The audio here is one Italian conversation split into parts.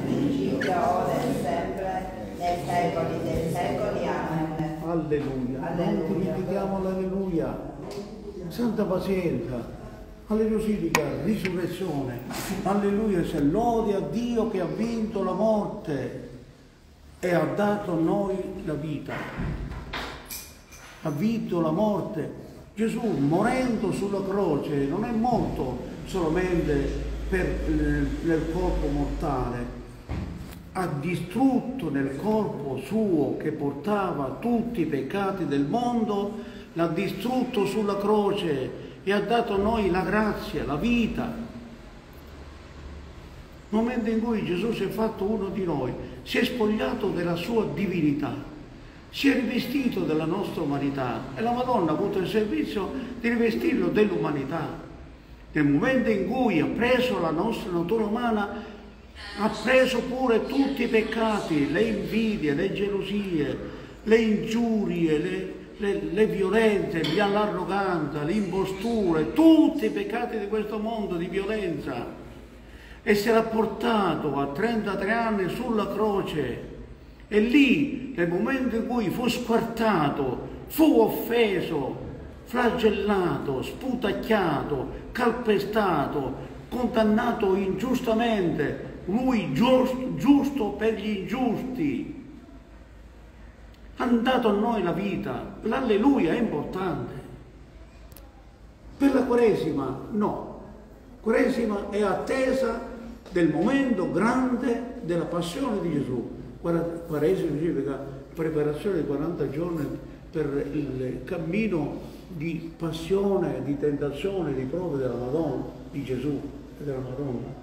principio, ora e sempre, nei secoli dei secoli. Amen. Alleluia. Alleluia. Non dimentichiamo l'alleluia. Santa pazienza. Alleluia significa risurrezione. Alleluia, se lode a Dio che ha vinto la morte e ha dato a noi la vita. Ha vinto la morte. Gesù, morendo sulla croce, non è morto solamente nel corpo mortale, ha distrutto nel corpo suo che portava tutti i peccati del mondo, l'ha distrutto sulla croce e ha dato a noi la grazia, la vita. Nel momento in cui Gesù si è fatto uno di noi, si è spogliato della sua divinità, si è rivestito della nostra umanità e la Madonna ha avuto il servizio di rivestirlo dell'umanità. Nel momento in cui ha preso la nostra natura umana, ha preso pure tutti i peccati, le invidie, le gelosie, le ingiurie, le violenze, l'arroganza, l'impostura, tutti i peccati di questo mondo di violenza, e se l'ha portato a 33 anni sulla croce. E lì, nel momento in cui fu squartato, fu offeso, flagellato, sputacchiato, calpestato, condannato ingiustamente, lui giusto per gli ingiusti, ha dato a noi la vita. L'alleluia è importante. Per la Quaresima no. Quaresima è attesa del momento grande della passione di Gesù. Quaresima significa preparazione di 40 giorni per il cammino di passione, di tentazione, di prove della Madonna, di Gesù e della Madonna.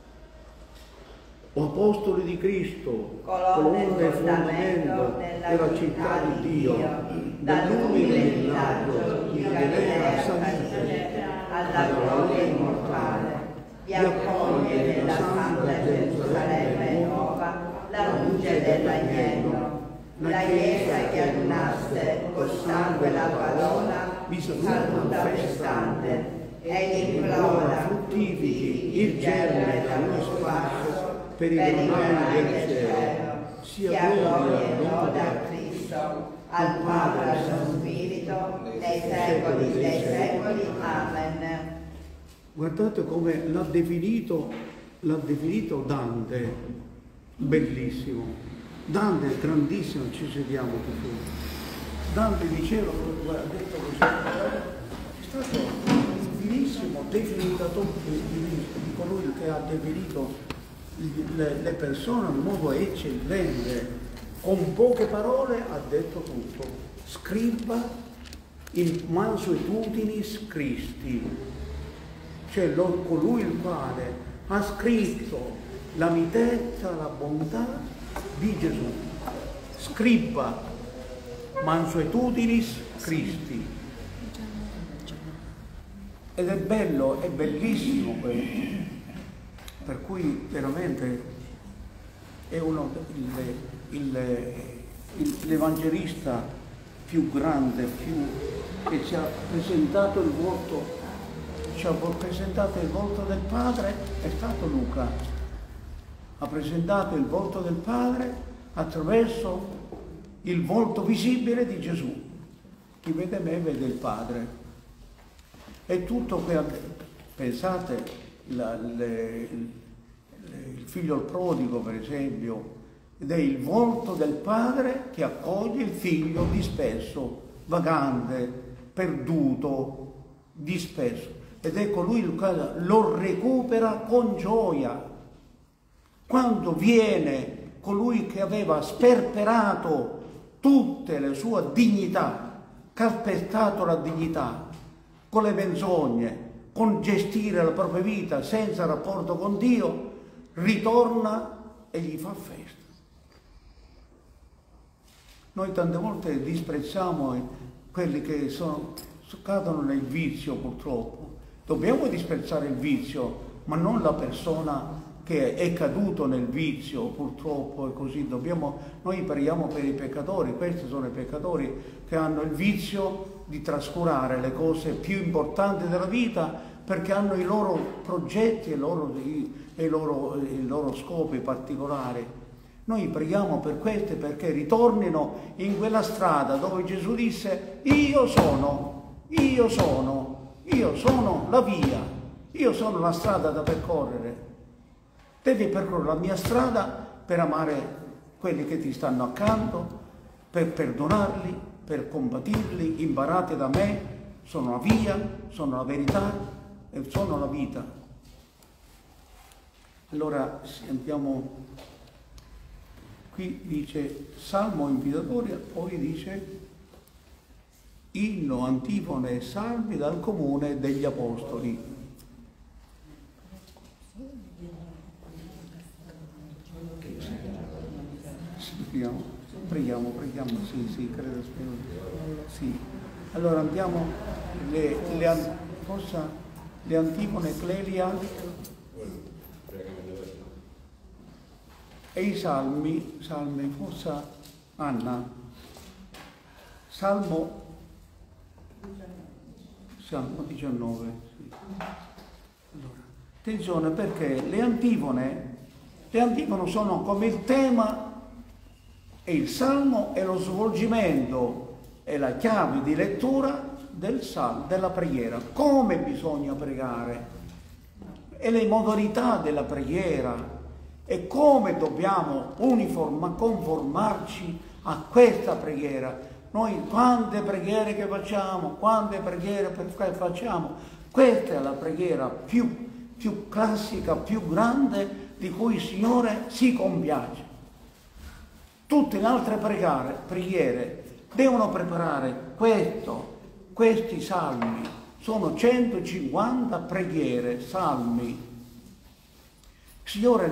O apostoli di Cristo, colonne e fondamento della città di Dio, dall'umile villaggio di Galilea salite alla gloria immortale, vi accoglie nella santa Gerusalemme nuova la luce dell'agnello, la Chiesa che adunaste col sangue la parola, vi saluta festante e implora fruttifichi il germe da suo vascio per il nome del cielo, sia gloria e lode a Cristo, al Padre e al suo Spirito, nei secoli dei secoli. Amen. Guardate come l'ha definito Dante, bellissimo. Dante è grandissimo, ci sediamo tutti. Dante diceva, ha detto così, è stato il divinissimo definitatore di colui che ha definito le persone in modo eccellente. Con poche parole ha detto tutto. Scriba in mansuetudines Christi, cioè colui il quale ha scritto la mitezza, la bontà di Gesù. Scriba mansuetudinis Christi. Ed è bello, è bellissimo questo. Per cui veramente è l'evangelista più grande, che ci ha presentato il volto del Padre, è stato Luca. Ha presentato il volto del Padre attraverso il volto visibile di Gesù. Chi vede me vede il Padre. E tutto che pensate, il figlio prodigo, per esempio, ed è il volto del padre che accoglie il figlio disperso, vagante, perduto, disperso. Ed è colui il quale lo recupera con gioia. Quando viene colui che aveva sperperato tutte le sue dignità, calpestato la dignità, con le menzogne, con gestire la propria vita senza rapporto con Dio, ritorna e gli fa festa. Noi tante volte disprezziamo quelli che cadono nel vizio, purtroppo. Dobbiamo disprezzare il vizio, ma non la persona che è caduto nel vizio, purtroppo, e così. Noi preghiamo per i peccatori. Questi sono i peccatori che hanno il vizio di trascurare le cose più importanti della vita, perché hanno i loro progetti, e i loro scopi particolari. Noi preghiamo per queste perché ritornino in quella strada dove Gesù disse: io sono la via, io sono la strada da percorrere. Devi percorrere la mia strada per amare quelli che ti stanno accanto, per perdonarli, per compatirli. Imparate da me, sono la via, sono la verità e sono la vita. Allora andiamo, qui dice salmo invitatoria, poi dice inno, antifone e salmi dal comune degli apostoli. Preghiamo, sì, credo, sì. Allora andiamo, le antifone Clelia e i salmi, forse Anna, Salmo 19. Sì. Allora, attenzione, perché le antifone sono come il tema, e il salmo è lo svolgimento, è la chiave di lettura della preghiera. Come bisogna pregare, e le modalità della preghiera, e come dobbiamo conformarci a questa preghiera. Noi quante preghiere che facciamo, questa è la preghiera più classica, più grande, di cui il Signore si compiace. Tutte le altre preghiere devono preparare questi salmi. Sono 150 preghiere, salmi. Il Signore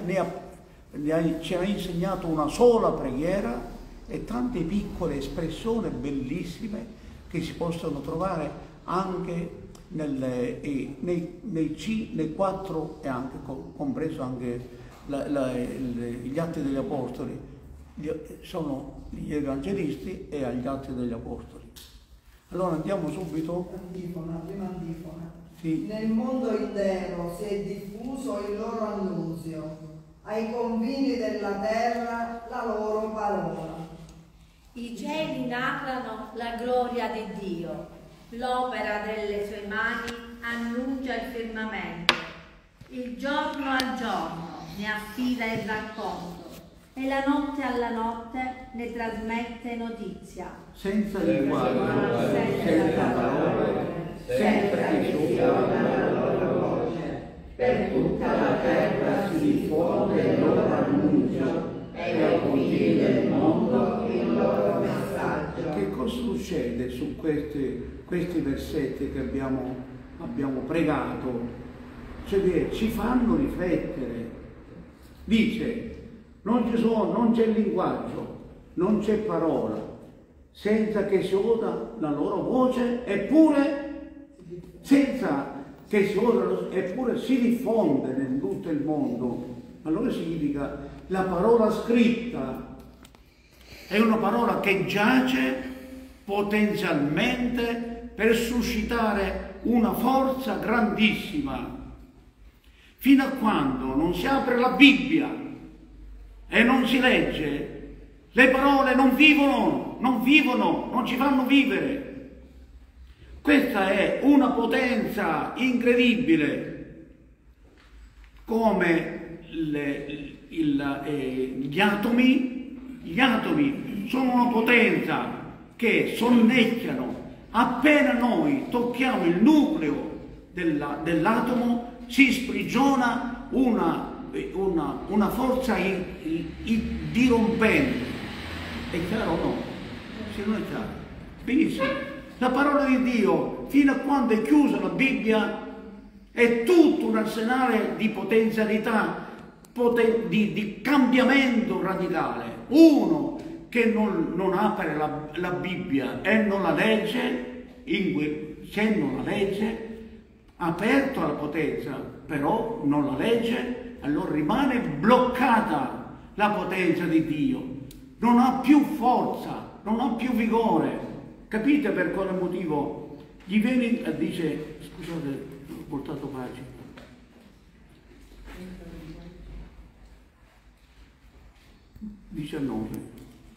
ci ha insegnato una sola preghiera e tante piccole espressioni bellissime che si possono trovare anche nei 4, e anche compreso anche gli Atti degli Apostoli. Sono gli evangelisti e agli Atti degli Apostoli. Allora andiamo subito. Prima antifona. Sì. Nel mondo intero si è diffuso il loro annunzio, ai confini della terra la loro parola. I cieli narrano la gloria di Dio, l'opera delle sue mani annuncia il firmamento. Il giorno al giorno ne affida il racconto, e la notte alla notte ne trasmette notizia. Senza linguaggio, senza parole, sempre che suona la loro voce, per tutta la terra si diffonde il loro annuncio e ai confini del mondo il loro messaggio. Che cosa succede su questi versetti che abbiamo pregato? Cioè, ci fanno riflettere. Dice: non c'è linguaggio, non c'è parola, senza che si oda la loro voce, eppure si diffonde in tutto il mondo. Allora significa, la parola scritta è una parola che giace potenzialmente per suscitare una forza grandissima. Fino a quando non si apre la Bibbia e non si legge, le parole non vivono, non ci fanno vivere. Questa è una potenza incredibile, come gli atomi sono una potenza che sonnecchiano. Appena noi tocchiamo il nucleo dell'atomo, si sprigiona una forza dirompente. È chiaro o no? Se non è chiaro. Benissimo. La parola di Dio, fino a quando è chiusa la Bibbia, è tutto un arsenale di potenzialità, di cambiamento radicale. Uno che non apre la Bibbia e non la legge, se non la legge, aperto alla potenza, però non la legge, allora rimane bloccata la potenza di Dio, non ha più forza, non ha più vigore. Capite per quale motivo? Gli viene, dice, scusate, ho portato pagina. 19.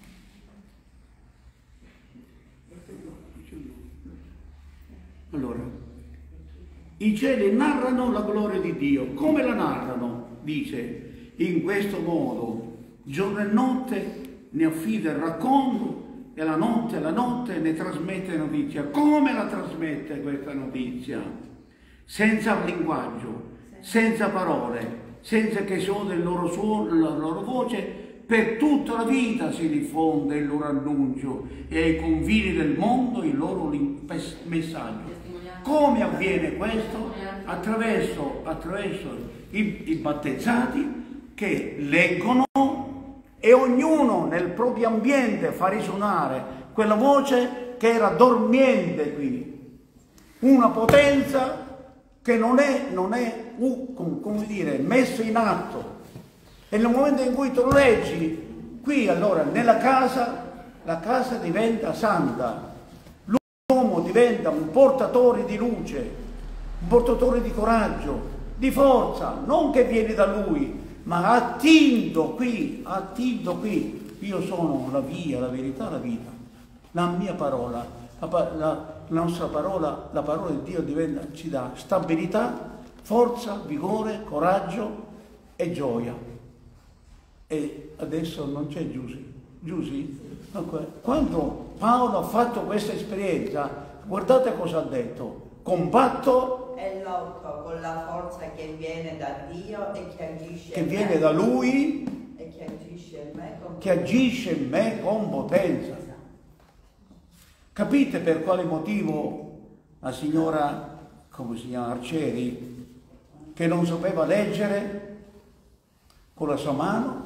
Allora, i cieli narrano la gloria di Dio. Come la narrano? Dice, in questo modo, giorno e notte ne affida il racconto e la notte ne trasmette notizia. Come la trasmette questa notizia? Senza linguaggio, senza parole, senza che suoni il loro suono, la loro voce. Per tutta la vita si diffonde il loro annuncio e ai confini del mondo il loro messaggio. Come avviene questo? Attraverso i battezzati che leggono e ognuno nel proprio ambiente fa risuonare quella voce che era dormiente qui. Una potenza che non è come dire, messa in atto. E nel momento in cui tu lo leggi, qui allora nella casa, la casa diventa santa. L'uomo diventa un portatore di luce, un portatore di coraggio, di forza, non che viene da lui, ma attinto qui. Io sono la via, la verità, la vita. La mia parola, la nostra parola, la parola di Dio ci dà stabilità, forza, vigore, coraggio e gioia. E adesso non c'è Giusy? Quando Paolo ha fatto questa esperienza, guardate cosa ha detto. Combatto e lotto con la forza che viene da Dio e che agisce che viene da Lui e che agisce in me con potenza. Capite per quale motivo la signora, come si chiama, Arcieri, che non sapeva leggere con la sua mano,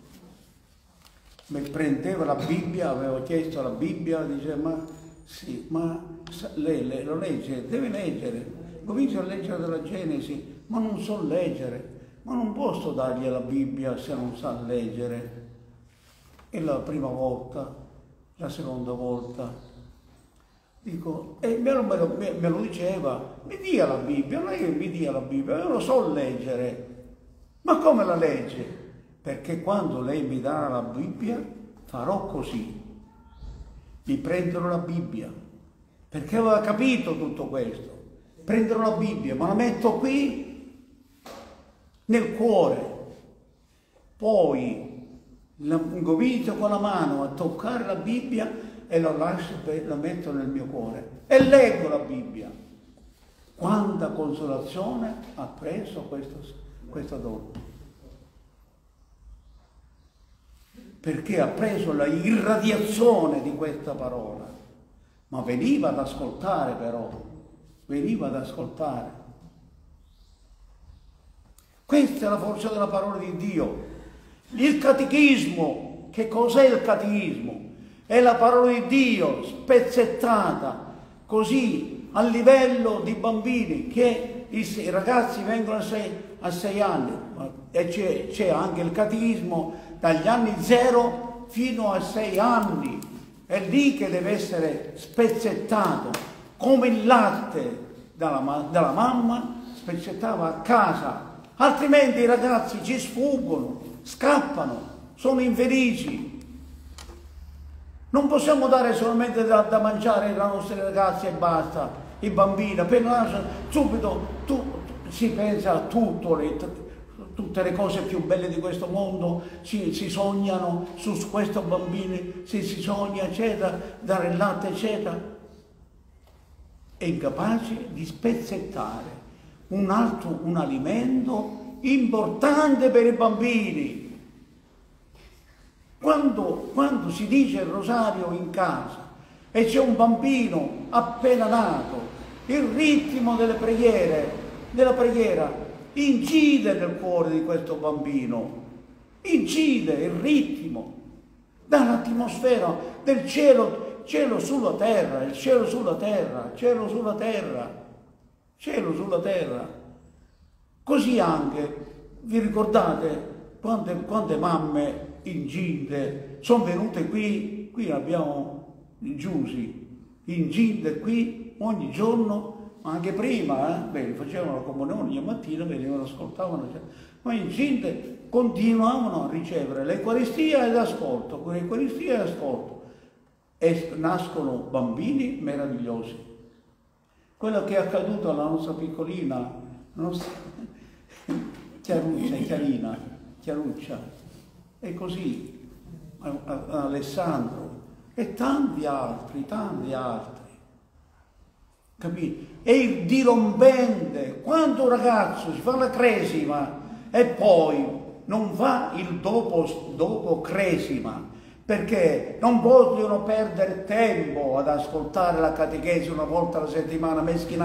mi prendeva la Bibbia, avevo chiesto la Bibbia, diceva ma lei lo legge, deve leggere. Comincio a leggere dalla Genesi, ma non so leggere, ma non posso dargli la Bibbia se non sa leggere. E la prima volta, la seconda volta, dico, e me lo diceva, mi dia la Bibbia, non è che mi dia la Bibbia, io lo so leggere. Ma come la legge? Perché quando lei mi darà la Bibbia farò così, mi prenderò la Bibbia, perché aveva capito tutto questo, prenderò la Bibbia, ma la metto qui nel cuore, poi comincio con la mano a toccare la Bibbia e la metto nel mio cuore e leggo la Bibbia. Quanta consolazione ha preso questa donna. Perché ha preso la irradiazione di questa parola, ma veniva ad ascoltare veniva ad ascoltare. Questa è la forza della parola di Dio. Il catechismo, che cos'è il catechismo? È la parola di Dio spezzettata così a livello di bambini, che i ragazzi vengono a 6 anni, e c'è anche il catechismo dagli anni 0 fino a 6 anni, è lì che deve essere spezzettato, come il latte dalla mamma spezzettava a casa, altrimenti i ragazzi ci sfuggono, scappano, sono infelici. Non possiamo dare solamente da mangiare ai nostri ragazzi e basta, i bambini, appena subito si pensa a tutto, tutte le cose più belle di questo mondo, si sognano su questo bambino, si sogna, eccetera, dare il latte, eccetera. È incapace di spezzettare un alimento importante per i bambini. Quando si dice il rosario in casa e c'è un bambino appena nato, il ritmo della preghiera incide nel cuore di questo bambino, incide il ritmo, dà l'atmosfera del cielo sulla terra, il cielo sulla terra, cielo sulla terra, cielo sulla terra. Così anche, vi ricordate quante mamme incinte sono venute qui abbiamo Giusy, incinte qui ogni giorno, ma anche prima, facevano la comunione ogni mattina, venivano, ascoltavano, poi incinte continuavano a ricevere l'Eucaristia e l'ascolto, con l'Eucaristia e l'ascolto, e nascono bambini meravigliosi. Quello che è accaduto alla nostra piccolina, Chiaruccia, e così a Alessandro e tanti altri, capite? E il dirompente, quando un ragazzo si fa la cresima e poi non fa il dopo cresima, perché non vogliono perdere tempo ad ascoltare la catechesi una volta alla settimana,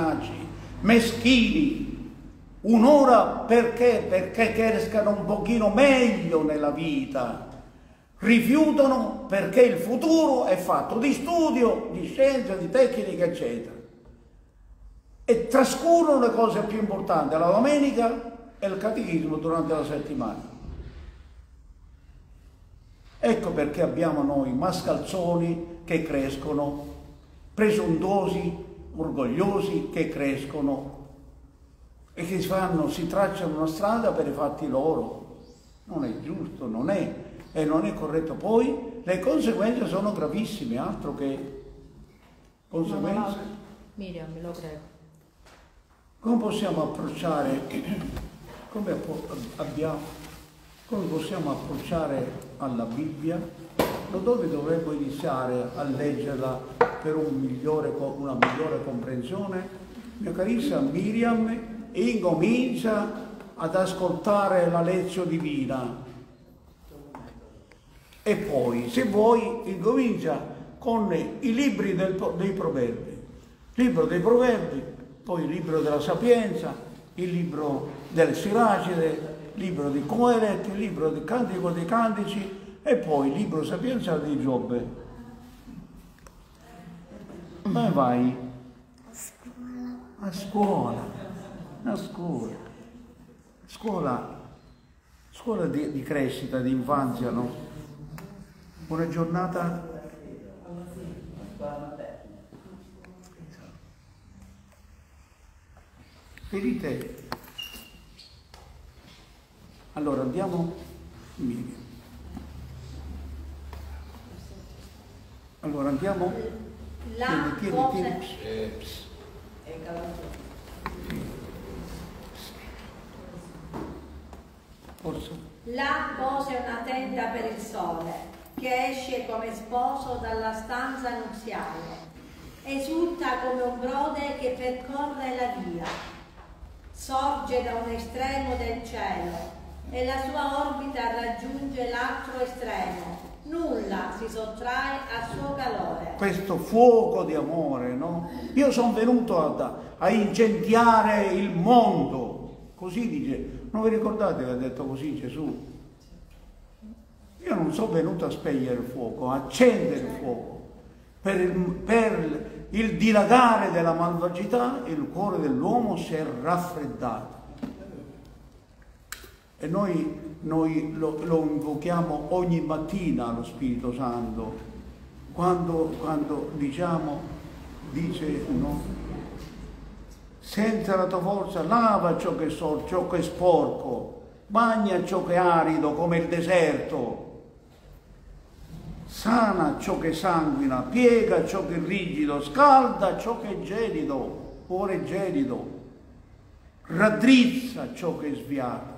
meschini, un'ora perché crescano un pochino meglio nella vita. Rifiutano perché il futuro è fatto di studio, di scienza, di tecnica, eccetera. E trascurano le cose più importanti, la domenica e il catechismo durante la settimana. Ecco perché abbiamo noi mascalzoni che crescono, presuntuosi, orgogliosi che crescono e che si tracciano una strada per i fatti loro. Non è giusto, non è corretto. Poi le conseguenze sono gravissime, altro che conseguenze. Miriam, me lo prego. Come possiamo approcciare, come possiamo approcciare alla Bibbia? Da dove dovremmo iniziare a leggerla per una migliore comprensione? Mia carissima Miriam incomincia ad ascoltare la lezione divina e poi, se vuoi, incomincia con i libri dei proverbi. Libro dei proverbi, poi il libro della Sapienza, il libro delle Siracide, il libro di Coelet, il libro del Cantico dei Cantici e poi il libro sapienziale di Giobbe. Dove vai? A scuola. Scuola di crescita, di infanzia, no? Buona giornata. Vedete? Allora andiamo. Allora andiamo. Là pose una tenda per il sole, che esce come sposo dalla stanza nuziale. Esulta come un brode che percorre la via. Sorge da un estremo del cielo e la sua orbita raggiunge l'altro estremo. Nulla si sottrae al suo calore. Questo fuoco di amore, no? Io sono venuto a incendiare il mondo. Così dice. Non vi ricordate che ha detto così Gesù? Io non sono venuto a spegnere il fuoco, a accendere il fuoco. Per il dilagare della malvagità il cuore dell'uomo si è raffreddato. E noi lo invochiamo ogni mattina lo Spirito Santo, quando dice no? Senza la tua forza lava ciò che è sporco, bagna ciò che è arido come il deserto, sana ciò che sanguina, piega ciò che è rigido, scalda ciò che è gelido, cuore gelido, raddrizza ciò che è sviato.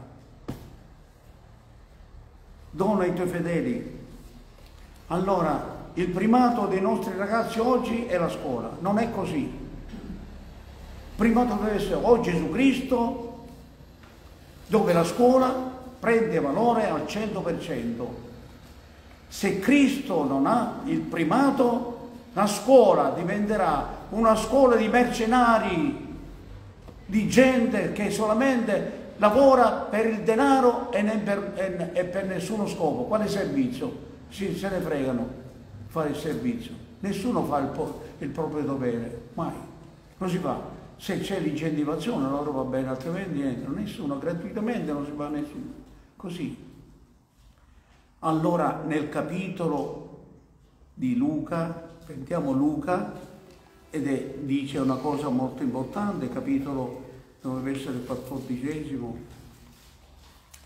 Dona ai tuoi fedeli. Allora, il primato dei nostri ragazzi oggi è la scuola, non è così. Primato deve essere o Gesù Cristo, dove la scuola prende valore al 100%. Se Cristo non ha il primato, la scuola diventerà una scuola di mercenari, di gente che solamente lavora per il denaro e per nessuno scopo. Quale servizio? Se ne fregano fare il servizio. Nessuno fa il proprio dovere, mai. Non si fa. Se c'è l'incentivazione allora va bene, altrimenti niente. Nessuno, gratuitamente non si fa a nessuno. Così. Allora nel capitolo di Luca, prendiamo Luca, dice una cosa molto importante, capitolo dovrebbe essere il 14,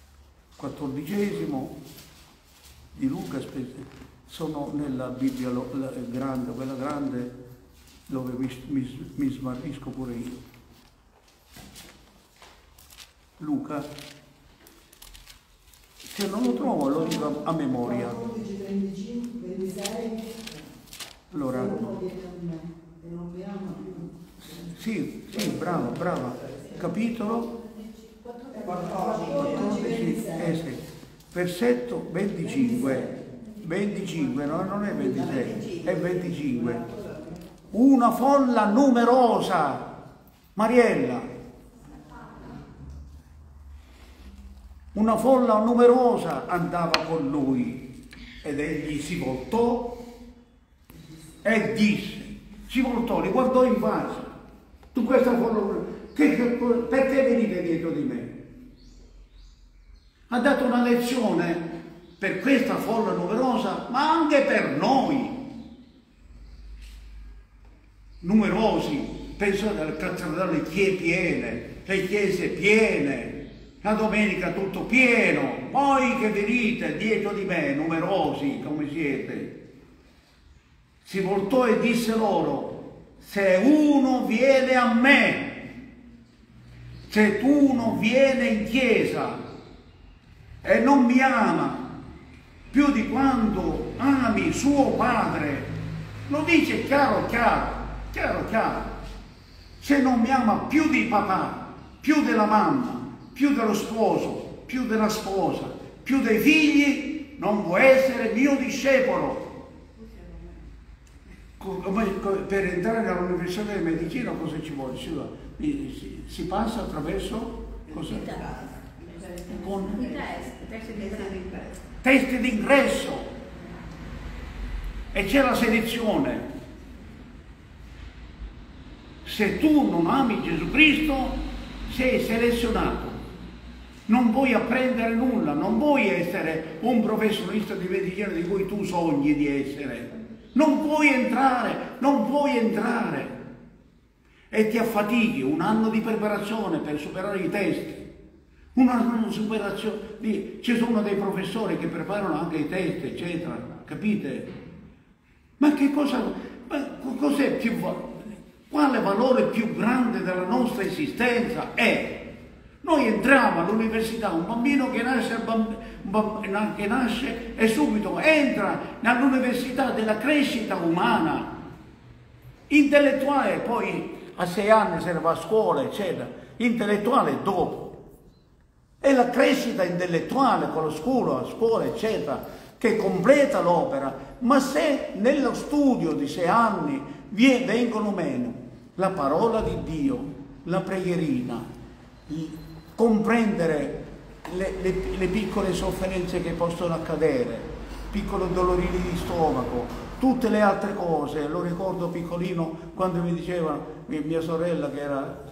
14 di Luca, sono nella Bibbia grande, quella grande dove mi smarrisco pure io. Luca, se non lo trovo lo dico a memoria. Allora, sì, brava. Capitolo 14, sì. Versetto 25, no, non è 26, è 25. Una folla numerosa, Mariella, una folla numerosa andava con lui ed egli si voltò e disse, si voltò, li guardò in faccia, tu questa folla, perché venite dietro di me? Ha dato una lezione per questa folla numerosa, ma anche per noi. Numerosi, pensate alle cattedrali piene, le chiese piene, la domenica tutto pieno, voi che venite dietro di me, numerosi come siete. Si voltò e disse loro, se uno viene a me, se uno viene in chiesa e non mi ama più di quanto ami suo padre, lo dice chiaro, se non mi ama più di papà, più della mamma, più dello sposo, più della sposa, più dei figli, non può essere mio discepolo. Per entrare all'università di medicina cosa ci vuole? Si passa attraverso con test d'ingresso e c'è la selezione. Se tu non ami Gesù Cristo sei selezionato, non puoi apprendere nulla, non puoi essere un professionista di medicina di cui tu sogni di essere, non puoi entrare e ti affatichi un anno di preparazione per superare i test. Una superazione, ci sono dei professori che preparano anche i test, eccetera, capite? Ma che cosa, cos'è più, quale valore più grande della nostra esistenza è? Noi entriamo all'università, un bambino che nasce e subito entra nell'università della crescita umana, intellettuale, poi a 6 anni se ne va a scuola, eccetera, intellettuale dopo. È la crescita intellettuale con lo scuola, eccetera, che completa l'opera, ma se nello studio di 6 anni vengono meno la parola di Dio, la preghierina, comprendere le piccole sofferenze che possono accadere, piccoli dolorini di stomaco, tutte le altre cose. Lo ricordo piccolino quando mi diceva mia sorella che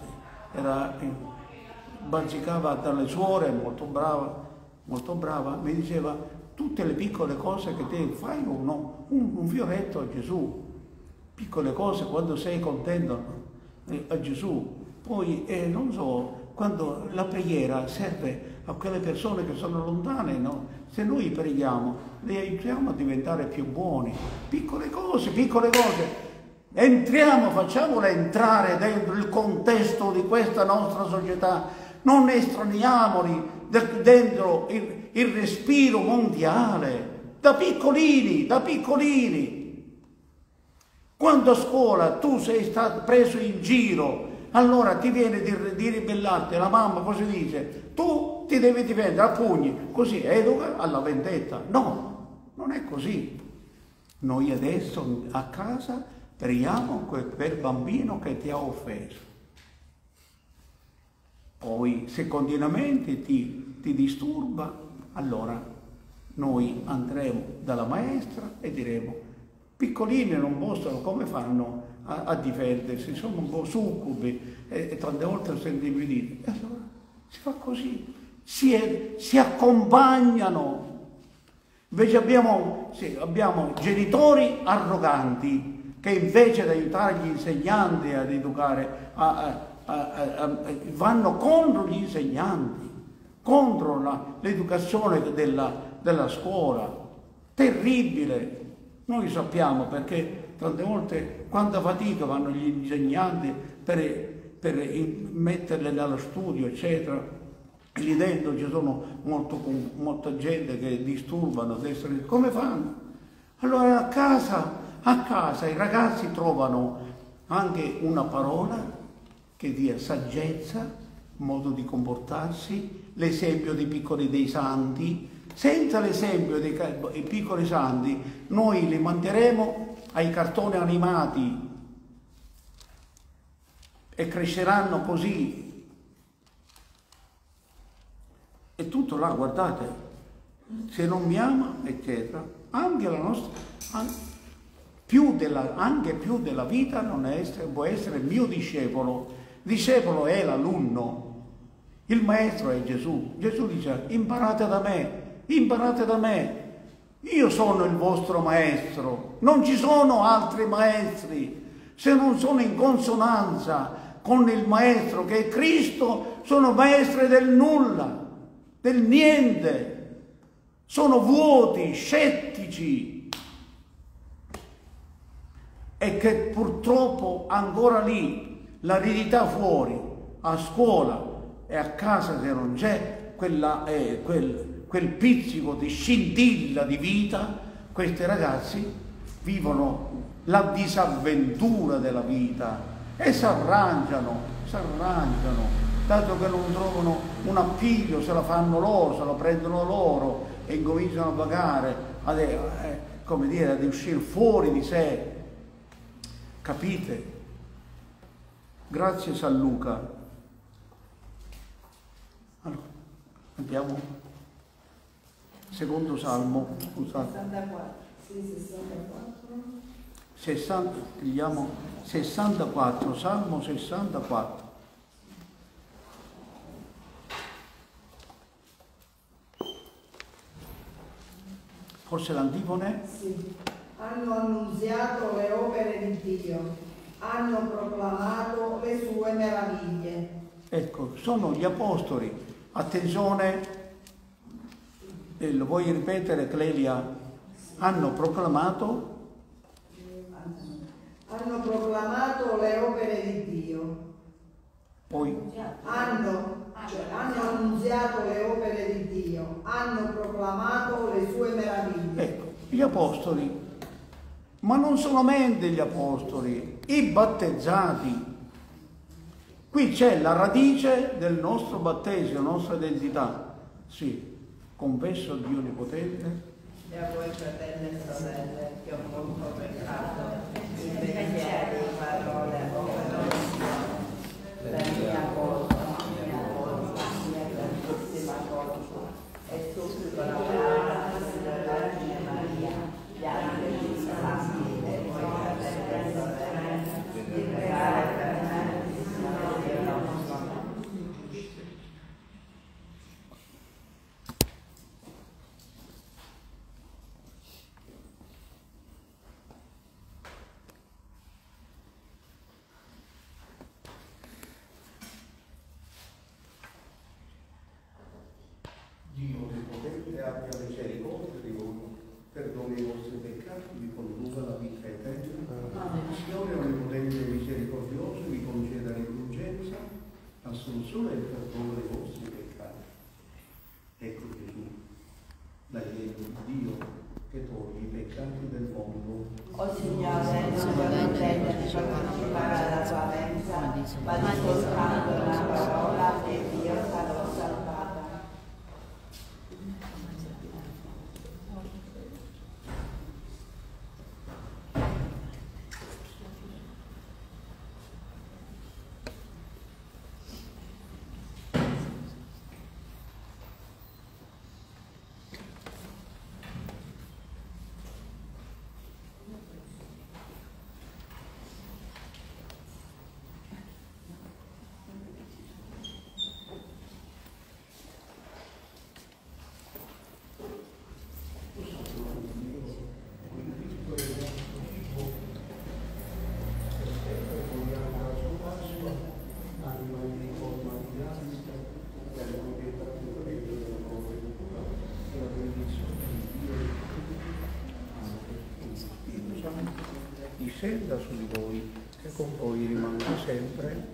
bazzicava dalle suore, molto brava, mi diceva tutte le piccole cose che te fai un fioretto a Gesù, piccole cose quando sei contento a Gesù. Poi non so, quando la preghiera serve a quelle persone che sono lontane, no? Se noi preghiamo, le aiutiamo a diventare più buoni. Piccole cose. Entriamo, facciamole entrare dentro il contesto di questa nostra società. Non estraniamoli dentro il respiro mondiale. Da piccolini. Quando a scuola tu sei stato preso in giro, allora ti viene di ribellarti, la mamma cosa dice? Tu ti devi difendere a pugni, così educa alla vendetta. No, non è così. Noi adesso a casa preghiamo per bambino che ti ha offeso. Poi se continuamente ti disturba, allora noi andremo dalla maestra e diremo: piccolini non possono, come fanno a difendersi? Sono un po' succubi e tante volte sento inviditi. E allora si fa così, si accompagnano. Invece abbiamo genitori arroganti che invece di aiutare gli insegnanti ad educare vanno contro gli insegnanti. contro l'educazione della scuola. Terribile. Noi sappiamo, perché tante volte quanta fatica fanno gli insegnanti per metterle nello studio, eccetera, e lì dentro ci sono molta gente che disturbano a destra e a sinistra. Come fanno? Allora a casa i ragazzi trovano anche una parola che dia saggezza, modo di comportarsi, l'esempio dei santi. Senza l'esempio dei piccoli santi noi li manderemo ai cartoni animati e cresceranno così. E tutto là, guardate, se non mi ama, eccetera, anche la nostra, anche più della vita può essere mio discepolo. Il discepolo è l'alunno, il maestro è Gesù. Gesù dice: imparate da me. Imparate da me, io sono il vostro maestro, non ci sono altri maestri. Se non sono in consonanza con il maestro che è Cristo, sono maestri del nulla, del niente, sono vuoti, scettici, e che purtroppo ancora lì l'aridità fuori, a scuola e a casa, se non c'è quel pizzico di scintilla di vita, questi ragazzi vivono la disavventura della vita e si arrangiano, dato che non trovano un appiglio, se la fanno loro, se la prendono loro e incominciano a pagare, ad uscire fuori di sé. Capite? Grazie San Luca. Allora, andiamo. Secondo Salmo, scusate. 64. Sì, 64. 64, Salmo 64. Forse l'antifone? Sì. Hanno annunziato le opere di Dio, hanno proclamato le sue meraviglie. Ecco, sono gli apostoli. Attenzione. Lo vuoi ripetere, Clelia? Hanno proclamato le opere di Dio. Poi Hanno annunziato le opere di Dio, hanno proclamato le sue meraviglie. ecco, gli apostoli, ma non solamente gli apostoli, i battezzati. Qui c'è la radice del nostro battesimo, la nostra identità. Sì. Confesso a Dio Onnipotente E a voi, fratelli e sorelle, che ho molto peccato, in pensieri, parole, opere, per mia colpa, mia grandissima colpa, e supplico la grazia della Vergine Maria, gli angeli, i santi e voi, fratelli e sorelle, di pregare per me, Signore Dio nostro. Dio Onnipotente abbia misericordia di voi, perdoni i vostri peccati, vi conduca alla vita eterna. Signore Onnipotente e misericordioso, vi conceda l'indulgenza, l'assoluzione e il perdono dei vostri peccati. Ecco Gesù, l'agnello di Dio che toglie i peccati del mondo. O Signore, non permettete di partecipare alla tua mensa, ma di soltanto la parola e io sarò salvata. discenda su di voi, che con voi rimanga sempre.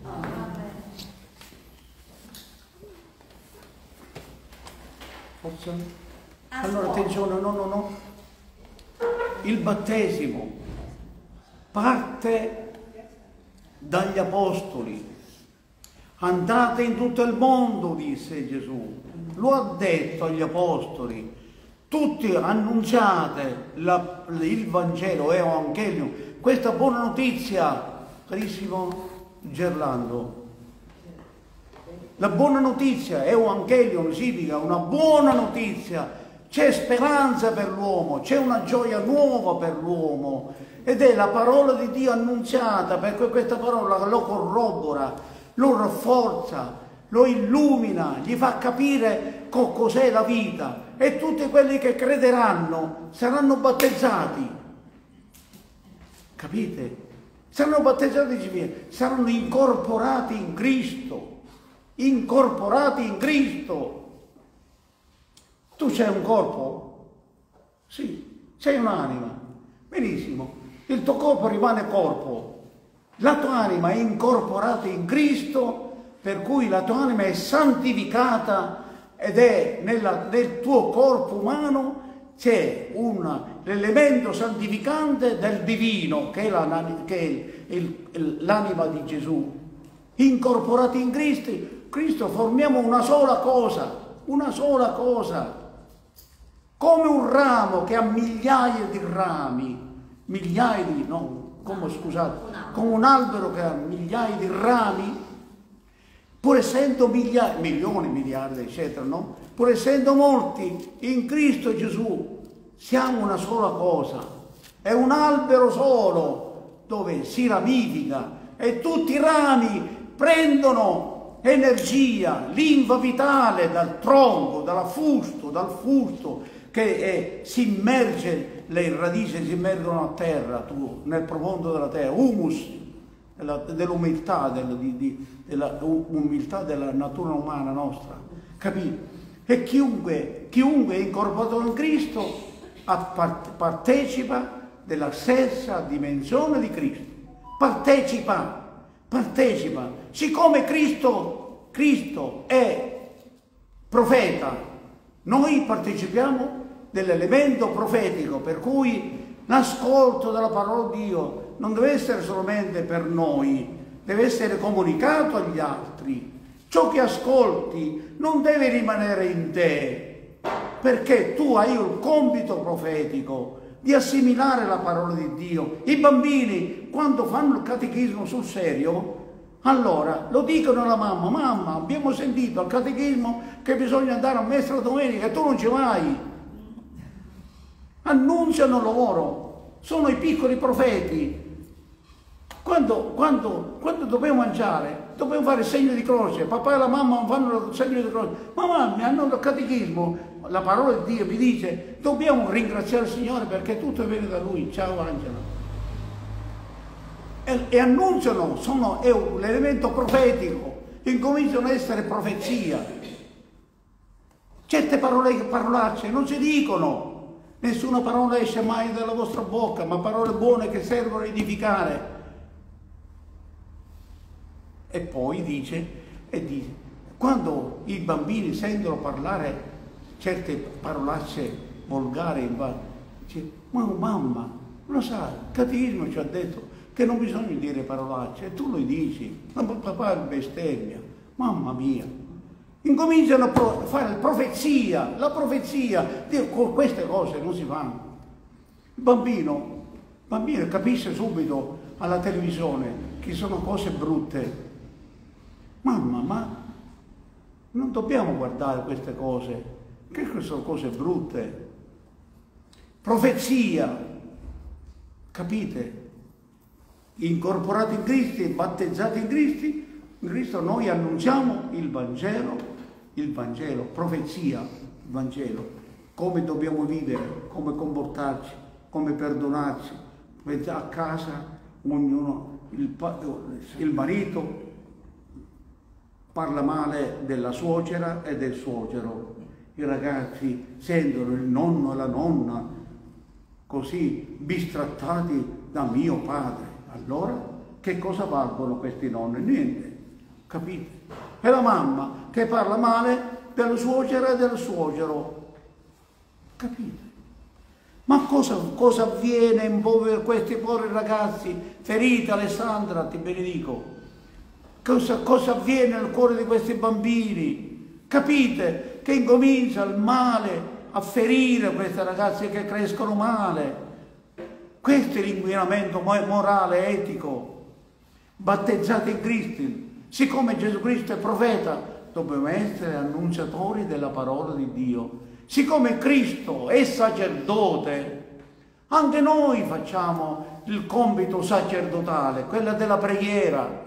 Forza? Allora attenzione, no. Il battesimo parte dagli apostoli. Andate in tutto il mondo, disse Gesù. Lo ha detto agli apostoli. Tutti annunziate il Vangelo, Evangelium, questa buona notizia, carissimo Gerlando. La buona notizia, Evangelium, significa una buona notizia. C'è speranza per l'uomo, c'è una gioia nuova per l'uomo ed è la parola di Dio annunziata, perché questa parola lo corrobora, lo rafforza, lo illumina, gli fa capire cos'è la vita e tutti quelli che crederanno saranno battezzati. Capite? Saranno battezzati, saranno incorporati in Cristo. Incorporati in Cristo. Tu c'hai un corpo? Sì. C'hai un'anima? Benissimo. Il tuo corpo rimane corpo. La tua anima è incorporata in Cristo, per cui la tua anima è santificata ed è nel tuo corpo umano c'è l'elemento santificante del divino, che è l'anima di Gesù. Incorporati in Cristo formiamo una sola cosa. Come un ramo che ha migliaia di rami, come un albero che ha migliaia di rami, pur essendo milioni, miliardi, eccetera, no? Pur essendo molti, in Cristo Gesù siamo una sola cosa. È un albero solo dove si ramifica e tutti i rami prendono energia, linfa vitale dal tronco, dal fusto che si immerge, le radici si immergono a terra, nel profondo della terra, humus, dell'umiltà, dell'umiltà della natura umana nostra, capite? E chiunque è incorporato in Cristo partecipa della stessa dimensione di Cristo, partecipa. Siccome Cristo è profeta, noi partecipiamo dell'elemento profetico, per cui l'ascolto della parola di Dio non deve essere solamente per noi, deve essere comunicato agli altri. Ciò che ascolti non deve rimanere in te, perché tu hai il compito profetico di assimilare la parola di Dio. I bambini, quando fanno il catechismo sul serio, allora lo dicono alla mamma: mamma, abbiamo sentito al catechismo che bisogna andare a messa la domenica e tu non ci vai. Annunciano loro, sono i piccoli profeti. Quando dobbiamo mangiare, dobbiamo fare il segno di croce. Papà e la mamma fanno il segno di croce. Mamma, mi hanno il catechismo. La parola di Dio mi dice: dobbiamo ringraziare il Signore perché tutto viene da Lui. Ciao Angela. E annunciano, è l'elemento profetico, incominciano a essere profezia. Certe parolacce non si dicono. Nessuna parola esce mai dalla vostra bocca, ma parole buone che servono a edificare. E poi dice, quando i bambini sentono parlare certe parolacce volgari, dice: ma mamma, lo sa, il catechismo ci ha detto che non bisogna dire parolacce, e tu lo dici, ma papà bestemmia, mamma mia. Incominciano a fare la profezia, con queste cose non si fanno. Il bambino capisce subito alla televisione che sono cose brutte. Mamma, ma non dobbiamo guardare queste cose, che sono cose brutte. Profezia, capite? Incorporati in Cristo, battezzati in Cristo, noi annunciamo il Vangelo, profezia, il Vangelo, come dobbiamo vivere, come comportarci, come perdonarci. A casa ognuno, il marito parla male della suocera e del suocero, i ragazzi sentono il nonno e la nonna così bistrattati da mio padre. Allora, che cosa valgono questi nonni? Niente, capite? È la mamma che parla male della suocera e del suocero, capite? Ma cosa avviene in questi poveri ragazzi feriti? Alessandra, ti benedico. Cosa avviene nel cuore di questi bambini? Capite che incomincia il male a ferire queste ragazze che crescono male. Questo è l'inquinamento morale, etico. Battezzati in Cristo. Siccome Gesù Cristo è profeta, dobbiamo essere annunciatori della parola di Dio. Siccome Cristo è sacerdote, anche noi facciamo il compito sacerdotale, quella della preghiera.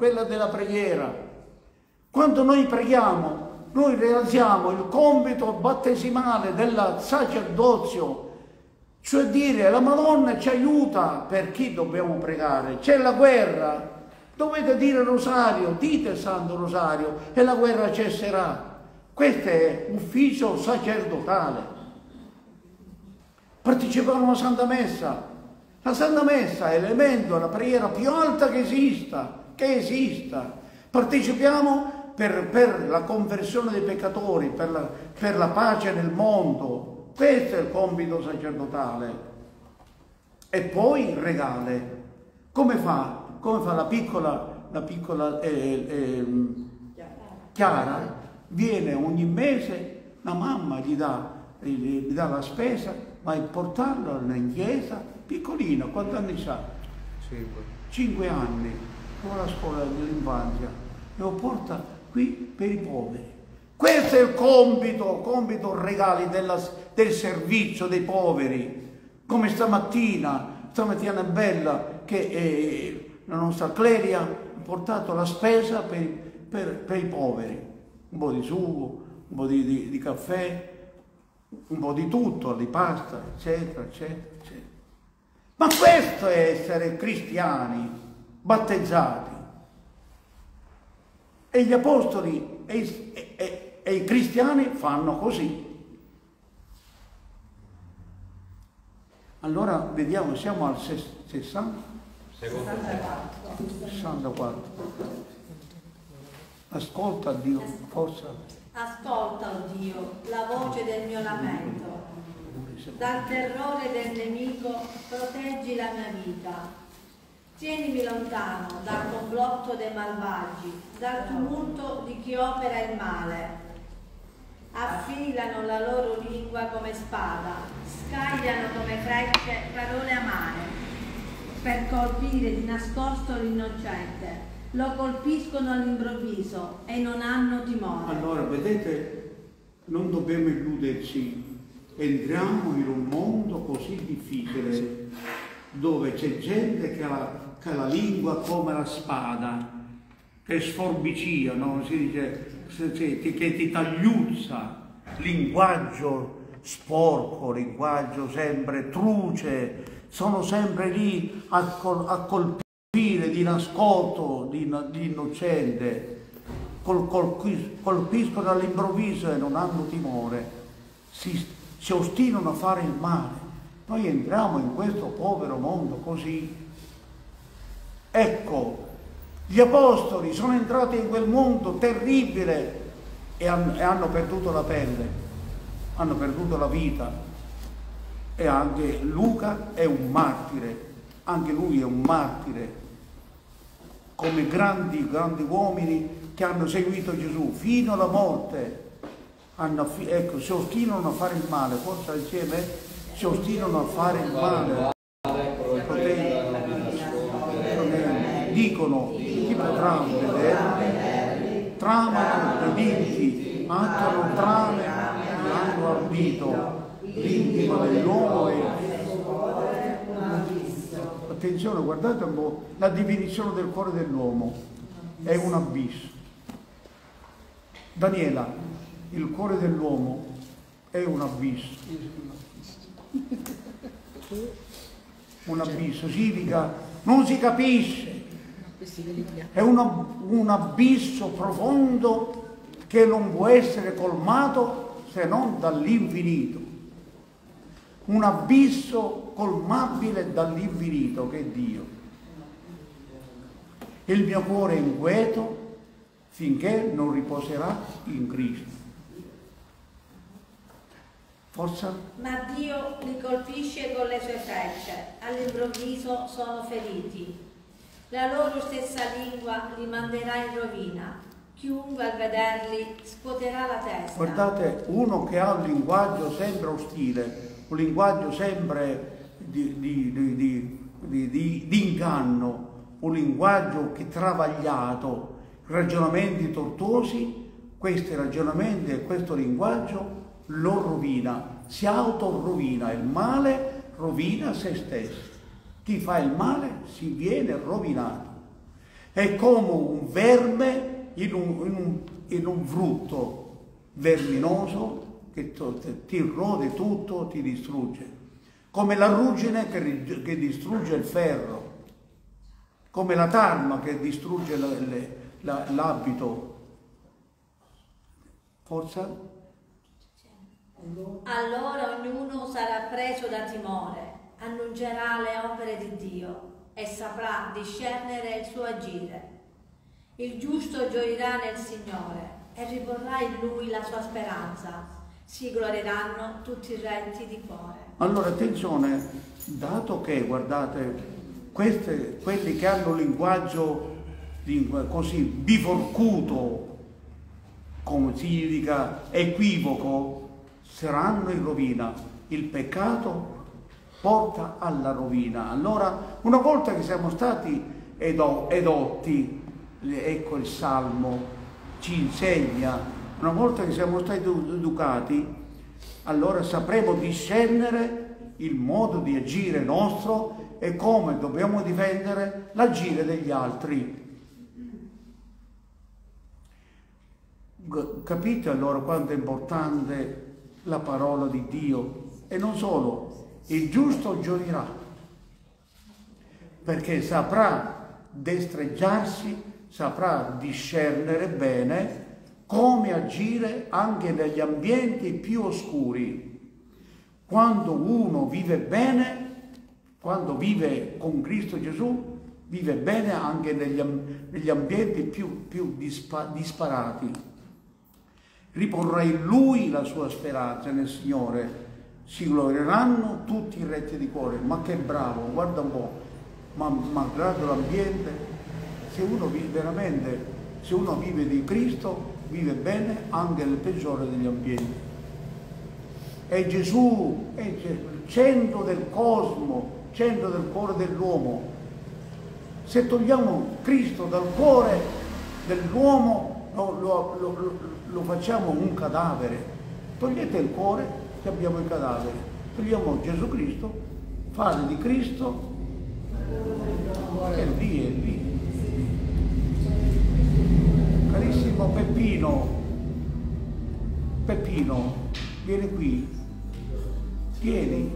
Quando noi preghiamo, noi realizziamo il compito battesimale del sacerdozio, cioè dire la Madonna ci aiuta per chi dobbiamo pregare. C'è la guerra, dovete dire rosario, dite il Santo Rosario e la guerra cesserà. Questo è ufficio sacerdotale. Partecipiamo alla Santa Messa. La Santa Messa è l'elemento, la preghiera più alta che esista. Partecipiamo per la conversione dei peccatori, per la pace nel mondo. Questo è il compito sacerdotale. E poi il regale. Come fa la piccola Chiara? Viene ogni mese, la mamma gli dà la spesa, ma portarla in chiesa, piccolina, quanti anni sa? 5 anni, come la scuola dell'infanzia, lo porta qui per i poveri. Questo è il compito regali del servizio dei poveri, come stamattina è bella che la nostra Clelia ha portato la spesa per i poveri. Un po' di sugo, un po' di caffè, un po' di tutto, di pasta, eccetera, eccetera, eccetera. Ma questo è essere cristiani, battezzati. E gli apostoli e i cristiani fanno così. Allora, vediamo, siamo al 64. Ascolta Dio, forza. Ascolta, oh Dio, la voce del mio lamento. Dal terrore del nemico proteggi la mia vita. Tienimi lontano dal complotto dei malvagi, dal tumulto di chi opera il male. Affilano la loro lingua come spada, scagliano come frecce parole amare, per colpire di nascosto l'innocente. Lo colpiscono all'improvviso e non hanno timore. Allora, vedete, non dobbiamo illuderci. Entriamo in un mondo così difficile, dove c'è gente che ha la lingua come la spada, che sforbicia, no? Si dice, che ti tagliuzza, linguaggio sporco, linguaggio sempre truce, sono sempre lì a colpire di nascosto, di innocente, colpiscono all'improvviso e non hanno timore, si ostinano a fare il male. Noi entriamo in questo povero mondo così. Ecco, gli apostoli sono entrati in quel mondo terribile e hanno perduto la pelle, hanno perduto la vita. E anche Luca è un martire, anche lui è un martire, come grandi uomini che hanno seguito Gesù fino alla morte. Ecco, si ostinano a fare il male, forse insieme si ostinano a fare il male. Dicono, chi potranno vedere, tramano delitti, attuano trame, hanno ardito l'intimo dell'uomo e... Attenzione, guardate un po' la definizione del cuore dell'uomo, è un abisso. Daniela, il cuore dell'uomo è un abisso. Un abisso significa non si capisce, è un abisso profondo che non può essere colmato se non dall'infinito. un abisso colmabile dall'infinito che è Dio. Il mio cuore è inquieto finché non riposerà in Cristo. Forza? Ma Dio li colpisce con le sue frecce, all'improvviso sono feriti. La loro stessa lingua li manderà in rovina. Chiunque al vederli scuoterà la testa. Guardate, uno che ha un linguaggio sempre ostile, un linguaggio sempre di inganno, un linguaggio che travagliato, ragionamenti tortuosi, questi ragionamenti e questo linguaggio lo rovina, si autorovina. Il male rovina se stesso. Chi fa il male si viene rovinato. È come un verme in un frutto verminoso che ti rode tutto, ti distrugge. Come la ruggine che distrugge il ferro, come la tarma che distrugge l'abito. Forza? Allora ognuno sarà preso da timore, annuncerà le opere di Dio e saprà discernere il suo agire. Il giusto gioirà nel Signore e riporrà in Lui la sua speranza. Si glorieranno tutti i retti di cuore. Allora attenzione, dato che, guardate, quelli che hanno un linguaggio così biforcuto, come significa equivoco, saranno in rovina. Il peccato porta alla rovina. Allora, una volta che siamo stati edotti, ecco il Salmo ci insegna, una volta che siamo stati educati, allora sapremo discernere il modo di agire nostro e come dobbiamo difendere l'agire degli altri. Capite allora quanto è importante la parola di Dio? E non solo, il giusto gioirà, perché saprà destreggiarsi, saprà discernere bene come agire anche negli ambienti più oscuri. Quando uno vive bene, quando vive con Cristo Gesù, vive bene anche negli ambienti più disparati. Riporrà in Lui la sua speranza, nel Signore. Si glorieranno tutti i retti di cuore. Ma che bravo, guarda un po', ma malgrado l'ambiente, se uno vive di Cristo, vive bene anche nel peggiore degli ambienti. È Gesù, è il centro del cosmo, centro del cuore dell'uomo. Se togliamo Cristo dal cuore dell'uomo, lo facciamo un cadavere. Togliete il cuore che abbiamo il cadavere. Togliamo Gesù Cristo, fare di Cristo e lì. Carissimo Peppino, vieni qui, vieni.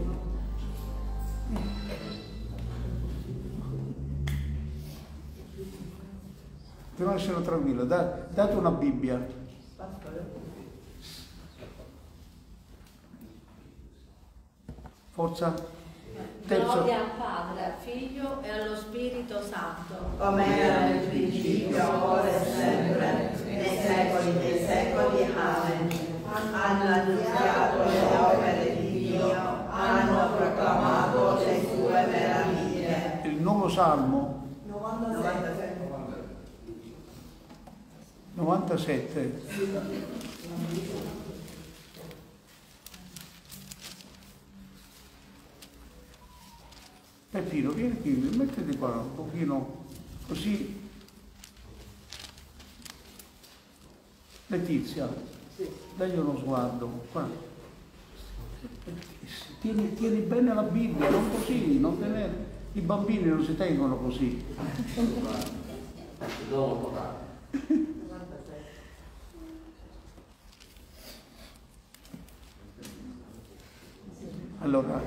Per essere tranquillo, date una Bibbia. Forza. Gloria al Padre, al Figlio e allo Spirito Santo. Come era nel principio, ora e sempre, nei secoli dei secoli. Amen. Hanno annunziato le opere di Dio, hanno proclamato le sue meraviglie. Il nuovo Salmo 97. Peppino, vieni qui, mettiti qua un pochino così. Letizia, dagli uno sguardo. Qua. Tieni bene la Bibbia, non così, non tenere. I bambini non si tengono così. Allora,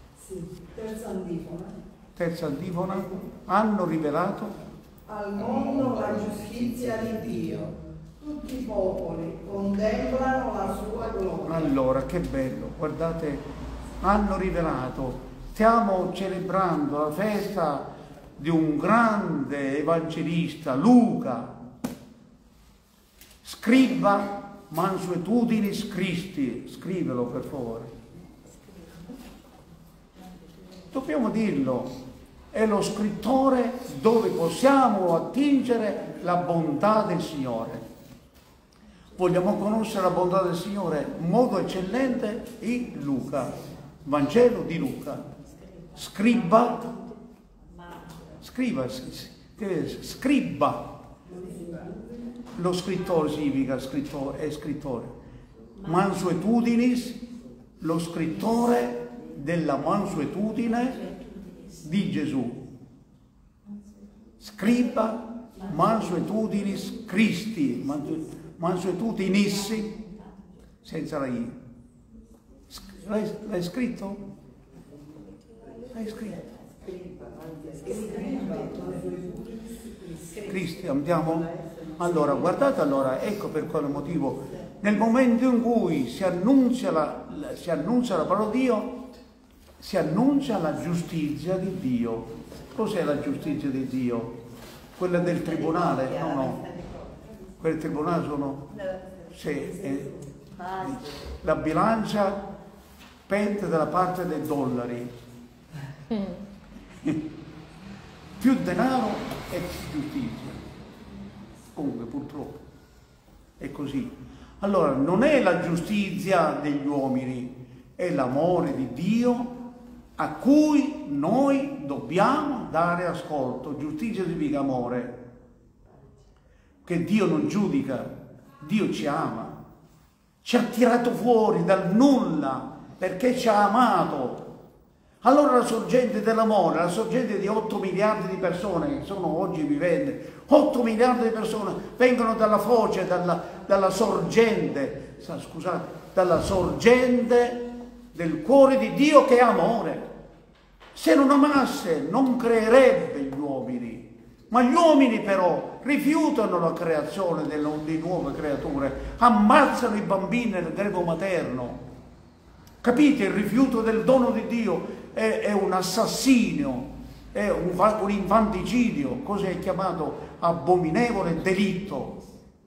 terza antifona, hanno rivelato al mondo la giustizia di Dio, tutti i popoli contemplano la sua gloria. Allora, che bello, guardate, hanno rivelato. Stiamo celebrando la festa di un grande evangelista, Luca, scriba mansuetudinis Christi, scrivelo per favore. Dobbiamo dirlo, è lo scrittore dove possiamo attingere la bontà del Signore. Vogliamo conoscere la bontà del Signore in modo eccellente in Luca, Vangelo di Luca. Scriba, lo scrittore significa è scrittore. Mansuetudinis, lo scrittore della mansuetudine di Gesù. Scriba mansuetudinis Christi, mansuetudinis senza la I. L'hai scritto? L'hai scritto? Cristi, andiamo? Allora, guardate allora, ecco per quale motivo, nel momento in cui si annuncia la parola di Dio, si annuncia la giustizia di Dio. Cos'è la giustizia di Dio? Quella del tribunale? No. Quel tribunale sono... la bilancia pende dalla parte dei dollari. Più denaro e più giustizia. Comunque purtroppo è così. Allora non è la giustizia degli uomini, è l'amore di Dio a cui noi dobbiamo dare ascolto. Giustizia significa amore, che Dio non giudica, Dio ci ama, ci ha tirato fuori dal nulla perché ci ha amato. Allora la sorgente dell'amore, la sorgente di 8 miliardi di persone che sono oggi viventi, 8 miliardi di persone vengono dalla foce, dalla sorgente, dalla sorgente del cuore di Dio che è amore. Se non amasse non creerebbe gli uomini, ma gli uomini però rifiutano la creazione di nuove creature, ammazzano i bambini nel grembo materno. Capite? Il rifiuto del dono di Dio è un assassinio, è un infanticidio, così è chiamato abominevole delitto,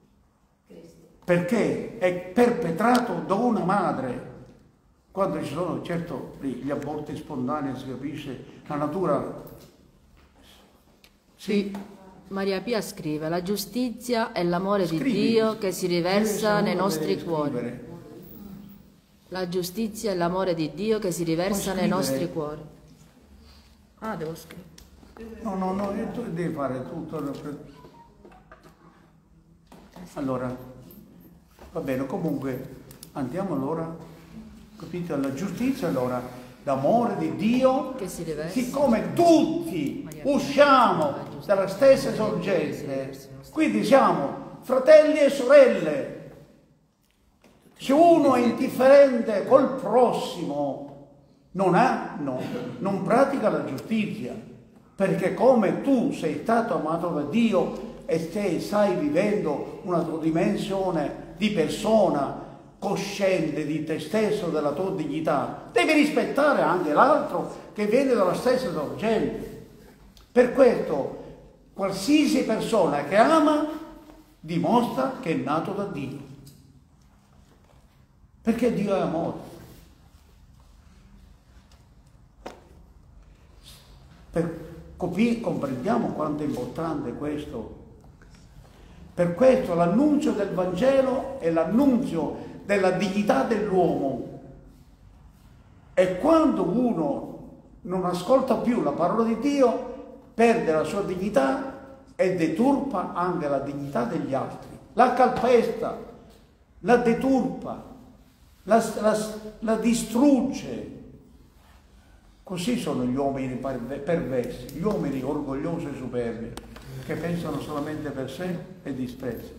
perché è perpetrato da una madre. Quando ci sono, certo, gli aborti spontanei, si capisce, la natura... Sì. Maria Pia scrive: la giustizia è l'amore di Dio che si riversa nei nostri cuori. La giustizia è l'amore di Dio che si riversa nei nostri cuori. Ah, devo scrivere. No, tu devi fare tutto. Allora, va bene, comunque, andiamo allora. Capite? La giustizia, allora, l'amore di Dio, che si riversa. Siccome tutti usciamo dalla stessa sorgente, quindi siamo fratelli e sorelle. Se uno è indifferente col prossimo, non pratica la giustizia, perché come tu sei stato amato da Dio e te stai vivendo una tua dimensione di persona cosciente di te stesso, della tua dignità, devi rispettare anche l'altro che viene dalla stessa sorgente. Per questo qualsiasi persona che ama dimostra che è nato da Dio, perché Dio è amore. Comprendiamo quanto è importante questo. Per questo l'annuncio del Vangelo è l'annuncio della dignità dell'uomo, e quando uno non ascolta più la parola di Dio perde la sua dignità e deturpa anche la dignità degli altri, la calpesta, la deturpa, la distrugge. Così sono gli uomini perversi, gli uomini orgogliosi e superbi che pensano solamente per sé e disprezzano.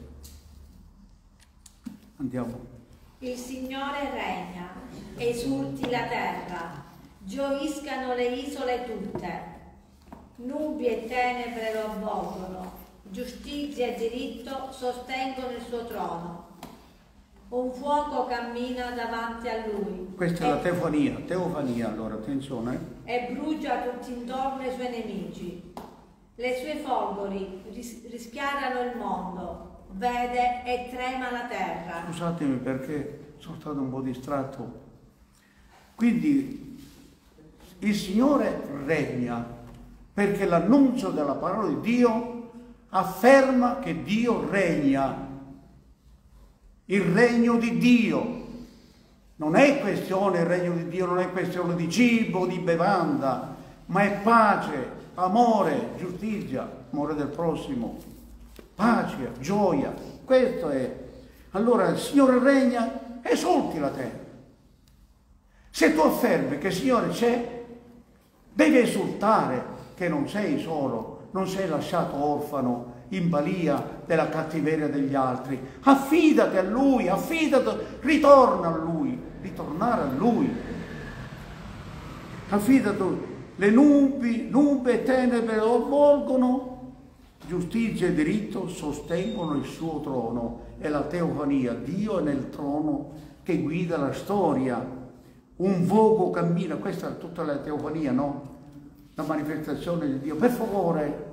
Andiamo. Il Signore regna, esulti la terra, gioiscano le isole tutte. Nubi e tenebre lo avvolgono, giustizia e diritto sostengono il suo trono. un fuoco cammina davanti a lui. Questa è la teofania, allora, attenzione. E brucia tutti intorno ai suoi nemici. Le sue folgori rischiarano il mondo, vede e trema la terra. Scusatemi perché sono stato un po' distratto. Quindi il Signore regna perché l'annuncio della parola di Dio afferma che Dio regna. Il regno di Dio non è questione, il regno di Dio non è questione di cibo, di bevanda, ma è pace, amore, giustizia, amore del prossimo, pace, gioia. Questo è. Allora il Signore regna, esulti la terra. Se tu affermi che il Signore c'è, devi esultare che non sei solo, non sei lasciato orfano in balia della cattiveria degli altri. Affidati a Lui, ritorna a Lui, ritornare a Lui. Affidati, le nubi e tenebre lo avvolgono, giustizia e diritto sostengono il suo trono. È la teofania, Dio è nel trono che guida la storia. Un vogo cammina, questa è tutta la teofania, no? La manifestazione di Dio. Per favore,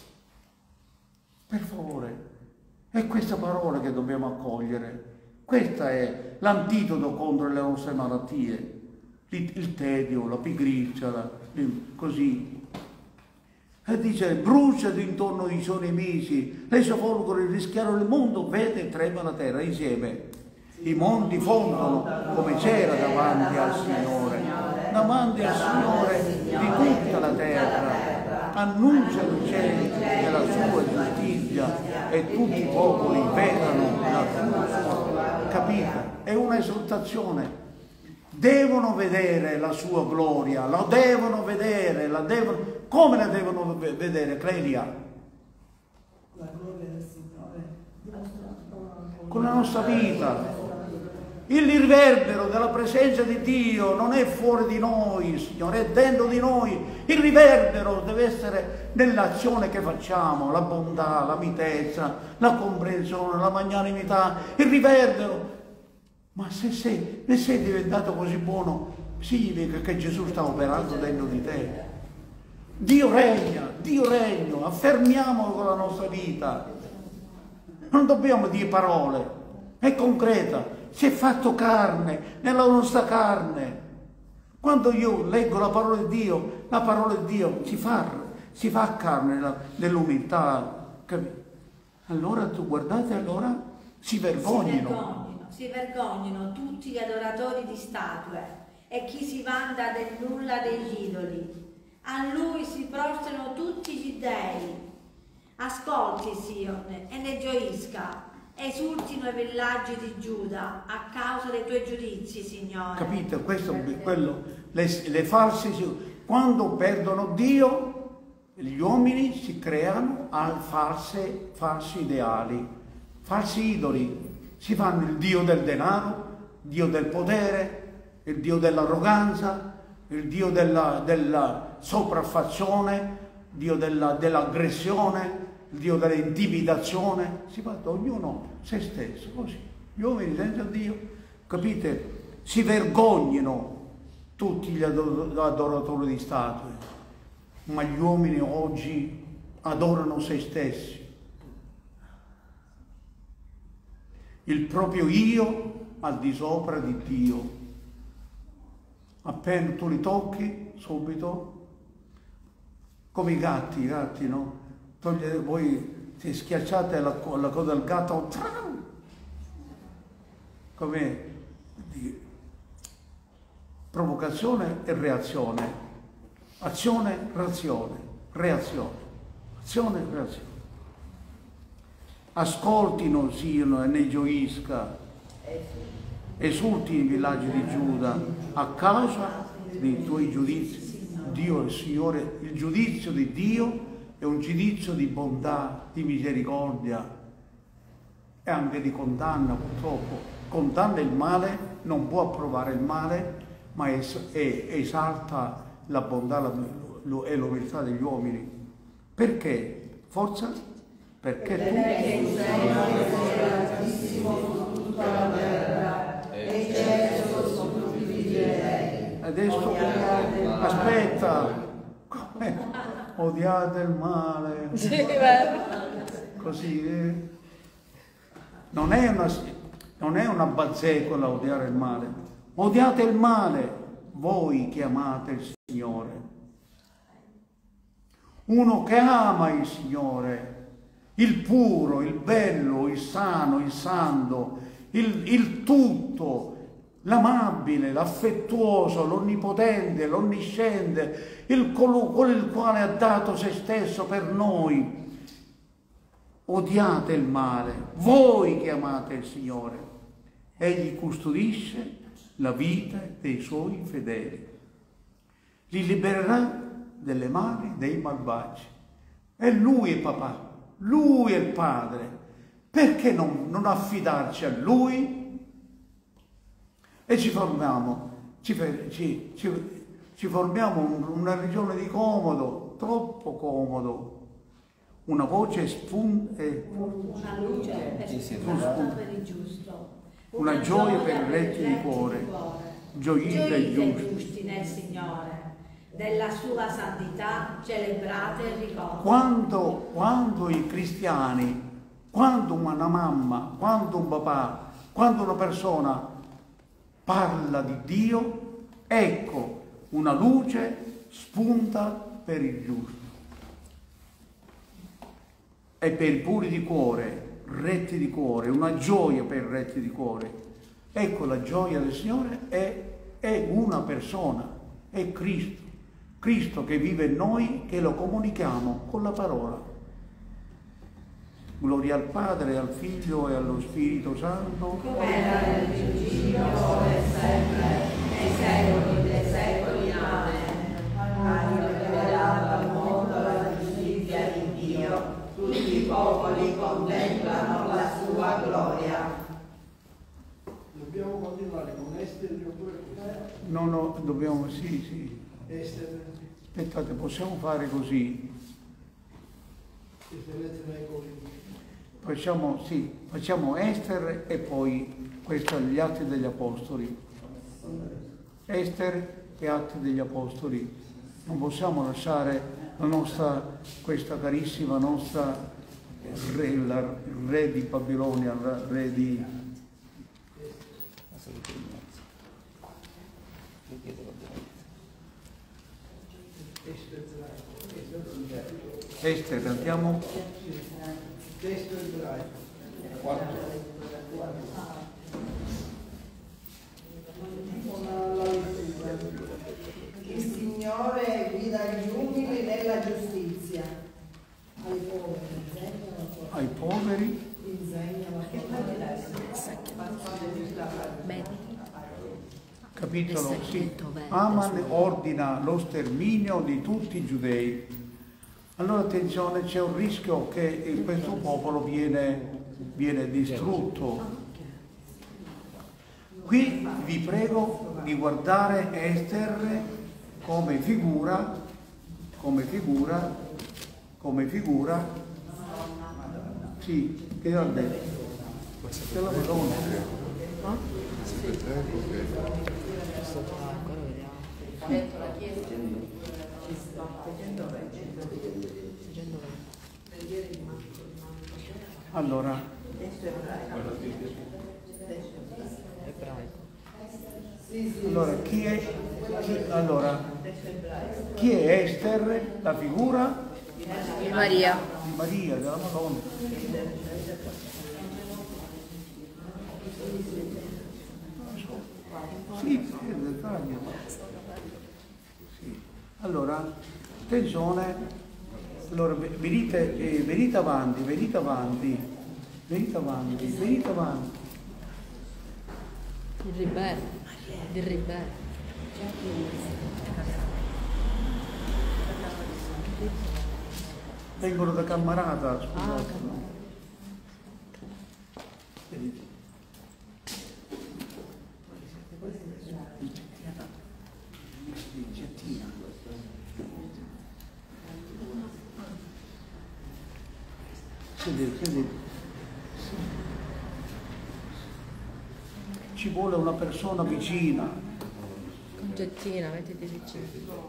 è questa parola che dobbiamo accogliere. Questa è l'antidoto contro le nostre malattie, il tedio, la pigrizia, così. E dice, brucia intorno ai suoi nemici, le sue folgori rischiarono il mondo, vede e trema la terra insieme. I monti fondono come c'era davanti al Signore di tutta la terra. Annuncia i cieli della sua giustizia e tutti i popoli vedano la sua. Capite? È un'esultazione. Devono vedere la sua gloria, la devono vedere, come la devono vedere, Clelia? La gloria del Signore. Con la nostra vita. Il riverbero della presenza di Dio non è fuori di noi, Signore, è dentro di noi. Il riverbero deve essere nell'azione che facciamo, la bontà, la mitezza, la comprensione, la magnanimità, il riverbero. Ma se sei diventato così buono, significa che Gesù sta operando dentro di te. Dio regna, affermiamolo con la nostra vita. Non dobbiamo dire parole, è concreta. Si è fatto carne, nella nostra carne. Quando io leggo la parola di Dio si fa carne nell'umiltà. Allora tu guardate, allora si vergognano. Si vergognano tutti gli adoratori di statue e chi si vanta del nulla degli idoli. A lui si prostrano tutti gli dei. Ascolti, Sione, e ne gioisca. Esultino i villaggi di Giuda a causa dei tuoi giudizi, Signore. Capite? Questo quello. Le false, quando perdono Dio, gli uomini si creano falsi ideali, falsi idoli. Si fanno il Dio del denaro, il Dio del potere, il Dio dell'arroganza, il Dio della sopraffazione, il Dio dell'aggressione, il Dio dell'intimidazione. Si fa ognuno se stesso, così. Gli uomini senza Dio, capite? Si vergognano tutti gli adoratori di statue, ma gli uomini oggi adorano se stessi. Il proprio io al di sopra di Dio. Appena tu li tocchi, subito, come i gatti, no? Voi se schiacciate la coda del gatto, come provocazione e reazione, azione, reazione, azione e reazione. Ascoltino, Siano, e ne gioisca, esulti i villaggi di Giuda a causa dei tuoi giudizi. Dio, il Signore, il giudizio di Dio è un giudizio di bontà, di misericordia e anche di condanna, purtroppo. Condanna il male, non può approvare il male, ma esalta la bontà e l'umiltà degli uomini. Perché? Forza? Perché tu sei l'altissimo tutta la terra e i cieli sono tutti figli dei. Adesso aspetta, odiate il male. Sì, vero. Così non è una bazzecola odiare il male. Odiate il male, voi che amate il Signore. Uno che ama il Signore, il puro, il bello, il sano, il santo, il tutto, l'amabile, l'affettuoso, l'onnipotente, l'onnisciente, colui il quale ha dato se stesso per noi. Odiate il male, voi che amate il Signore. Egli custodisce la vita dei suoi fedeli. Li libererà delle mani dei malvagi. E Lui è papà, Lui è il Padre. Perché non affidarci a Lui? E ci formiamo una regione di comodo, troppo comodo. Una voce una luce per il giusto, una gioia per i retti di cuore, gioite i giusti nel Signore, della sua santità celebrate il ricordo. Quando i cristiani, quando una mamma, quando un papà, quando una persona parla di Dio, ecco, una luce spunta per il giusto. E per i puri di cuore, retti di cuore, una gioia per i retti di cuore. Ecco, la gioia del Signore è una persona, è Cristo. Cristo che vive in noi, che lo comunichiamo con la parola. Gloria al Padre, al Figlio e allo Spirito Santo. Come era nel principio, ora e sempre, nei secoli dei secoli. Amen. Ha rivelato al mondo la giustizia di Dio. Tutti i popoli contemplano la sua gloria. Dobbiamo continuare con Estere oppure No, dobbiamo, sì. Estere. Aspettate, possiamo fare così? Facciamo Ester e poi questo gli Atti degli Apostoli. Ester e Atti degli Apostoli. Non possiamo lasciare questa carissima nostra il re di Babilonia, il re di... Ester, cantiamo? Testo ebraico. 4. Il Signore guida gli umili nella giustizia. Ai poveri insegna la Capitolo, sì. Aman ordina lo sterminio di tutti i giudei. Allora attenzione, c'è un rischio che questo popolo viene distrutto. Qui vi prego di guardare Ester come figura sì, che ha detto? Della Madonna. Allora, chi è Ester? La figura? Di Maria. Di Maria, della Madonna. Sì, è il dettaglio. Sì. Allora, attenzione. Allora, venite avanti. Il ribello. Vengono da Cammarata, scusate. Sedete. ci vuole una persona vicina. Concettina, mettiti vicino.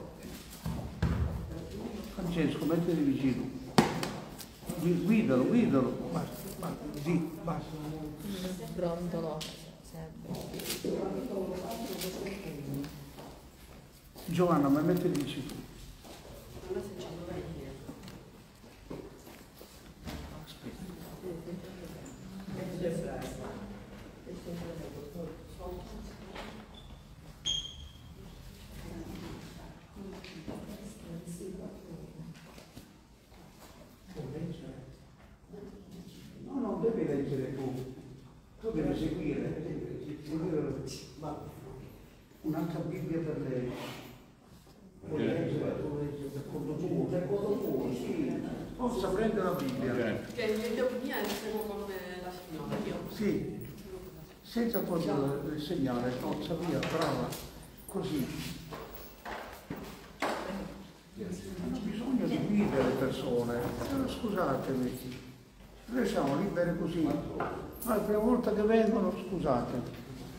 Francesco, mettiti vicino. Guidalo. Basta. Sì, basta. Brontolo, sempre. Giovanna, ma mettiti vicino. No, non devi leggere tu devi seguire un'altra Bibbia per lei. Puoi leggere, per conto tuo, sì. Possa prendere la Bibbia. Che il video mia è solo come la signora, io. Sì, senza proprio il segnale, forza via, brava, così. Non bisogno di guidare le persone, scusatemi, noi siamo liberi così, ma la prima volta che vengono, scusate.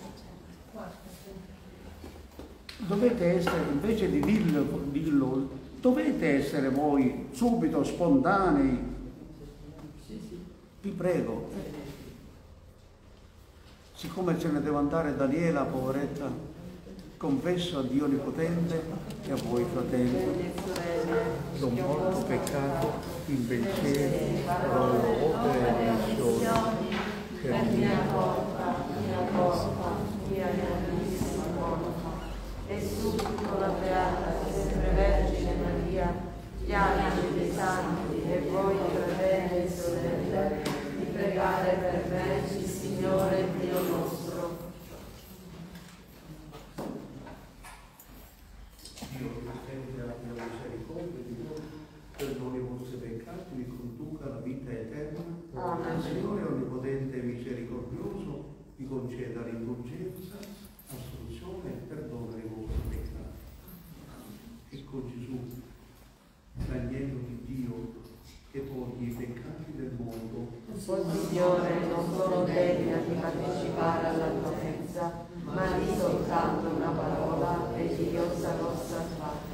Dovete essere, invece di dirlo, dovete essere voi subito spontanei. Vi prego. Siccome ce ne deve andare Daniela, poveretta, confesso a Dio Onnipotente e a voi fratelli, l'ho molto peccato in pensieri, parole, opere e omissioni, per mia colpa, mia grandissima colpa. E supplico la Beata sempre Vergine Maria, gli angeli dei santi e voi fratelli e sorelle, di pregare per me il Signore Dio nostro. Dio Onnipotente abbia misericordia di voi, perdoni i vostri peccati, vi conduca alla vita eterna. Amen. Il Signore Onnipotente e misericordioso vi conceda l'indulgenza, assoluzione e perdono dei vostri peccati. Ecco Gesù, l'agnello di Dio che toglie i peccati del mondo. O Signore, non sono degna di partecipare alla tua messa, ma di soltanto una parola e Dio sarò salvato.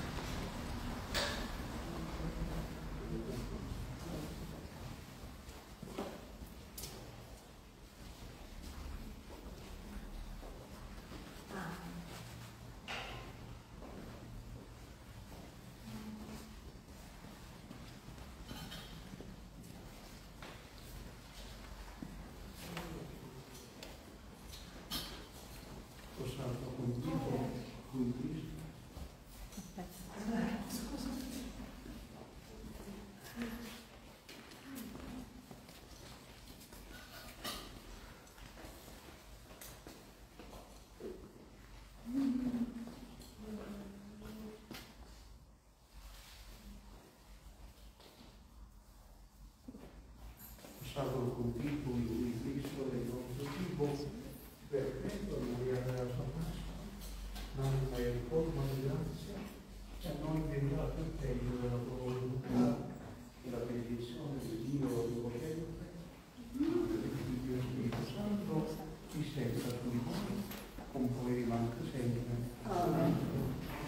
Sacro contigo in cui Cristo è il nostro cibo, perfetto, Maria della sua Pasqua, mamma e forma di grazia, e a noi vendrà il tempio della tua volontà, e la benedizione di Dio Onnipotente, del Figlio e Spirito Santo, di senza cui noi, con voi rimanga sempre. Amen.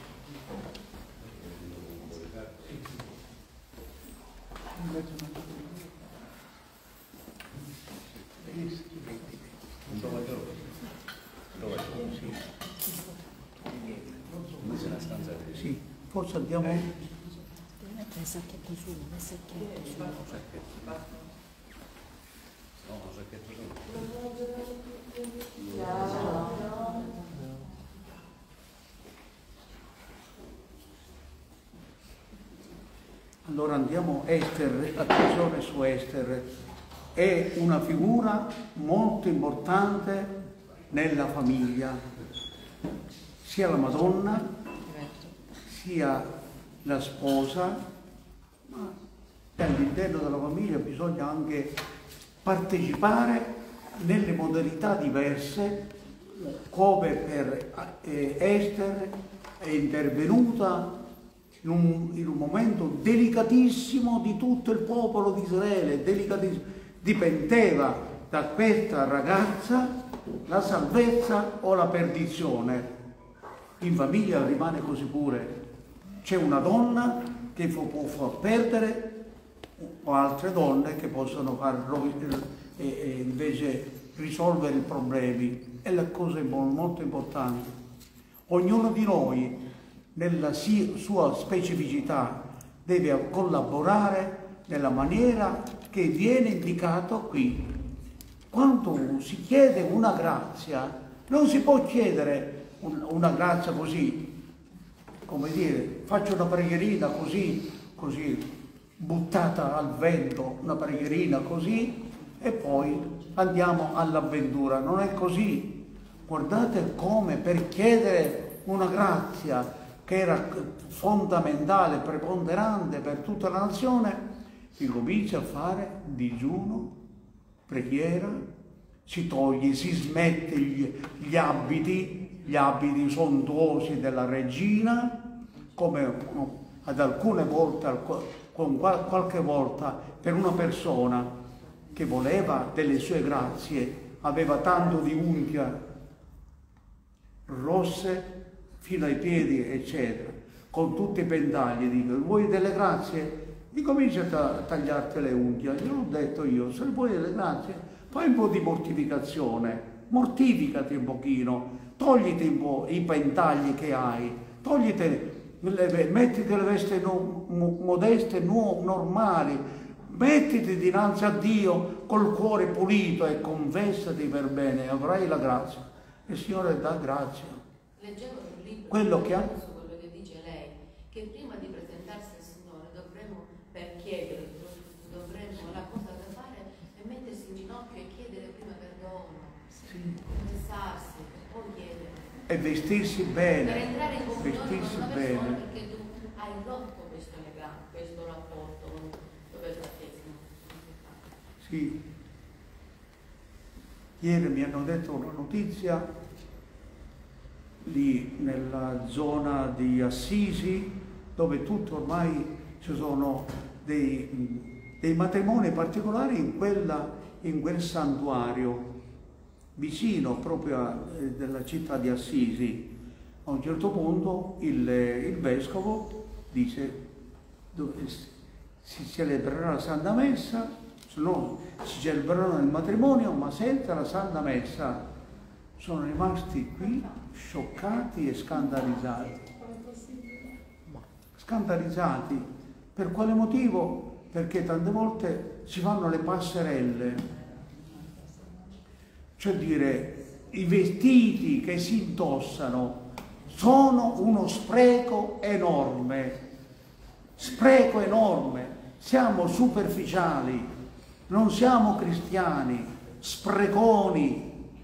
Sì, forse andiamo. Mette il sacchetto su, il sacchetto su. Allora andiamo Ester, attenzione su Ester, è una figura molto importante nella famiglia, sia la Madonna, sia la sposa, ma all'interno della famiglia bisogna anche partecipare nelle modalità diverse, come per Ester è intervenuta in un momento delicatissimo di tutto il popolo di Israele, delicatissimo. Dipendeva da questa ragazza la salvezza o la perdizione. In famiglia rimane così pure. C'è una donna che può far perdere o altre donne che possono invece risolvere i problemi. È la cosa molto importante. Ognuno di noi, nella sua specificità, deve collaborare nella maniera che viene indicato qui. Quando si chiede una grazia, non si può chiedere una grazia così, come dire, faccio una preghierina così, buttata al vento, una preghierina così, e poi andiamo all'avventura. Non è così. Guardate come per chiedere una grazia che era fondamentale, preponderante per tutta la nazione, si comincia a fare digiuno, preghiera, si toglie, si smette gli abiti sontuosi della regina, come ad alcune volte, qualche volta, per una persona che voleva delle sue grazie, aveva tanto di unghia rosse fino ai piedi, eccetera, con tutti i pendagli. Dico, vuoi delle grazie? Ti comincia a tagliarti le unghie. Gliel'ho detto io, se vuoi delle grazie, fai un po' di mortificazione, mortificati un pochino, togliti un po' i pendagli che hai, mettiti le vesti modeste, normali, mettiti dinanzi a Dio col cuore pulito e confessati per bene, avrai la grazia. Il Signore dà grazia. Leggevo un libro quello che dice lei, che prima di presentarsi al Signore dovremmo, per chiedere, la cosa da fare è mettersi in ginocchio e chiedere prima perdono, confessarsi, poi chiedere. E vestirsi bene. Per entrare in comunione con una persona, bene. perché tu hai rotto questo legame, questo rapporto dove il battesimo. Sì. Ieri mi hanno detto una notizia lì nella zona di Assisi, dove tutto ormai ci sono dei matrimoni particolari in quel santuario vicino proprio della città di Assisi. A un certo punto il vescovo dice si celebrerà la Santa Messa, se no si celebreranno il matrimonio, ma senza la Santa Messa. Sono rimasti qui scioccati e scandalizzati. Scandalizzati. Per quale motivo? Perché tante volte si fanno le passerelle. Cioè dire, i vestiti che si indossano sono uno spreco enorme. Spreco enorme. Siamo superficiali, non siamo cristiani, spreconi,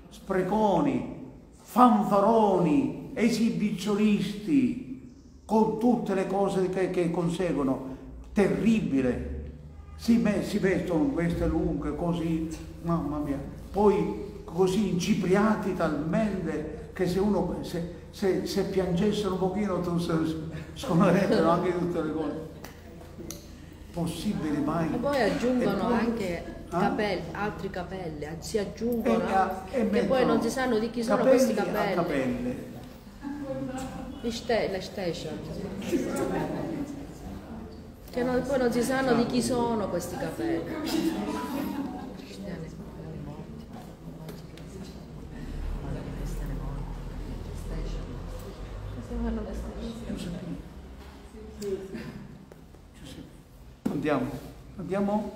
fanfaroni, esibizionalisti, con tutte le cose che conseguono. Terribile. Si vestono queste lunghe così, mamma mia, poi così incipriati talmente che se uno se piangessero un pochino sconerebbero anche tutte le cose. Possibile mai? E poi aggiungono anche altri capelli, si aggiungono che poi non si sanno di chi sono questi capelli. Le station. Che poi non si sanno di chi sono questi capelli. Andiamo?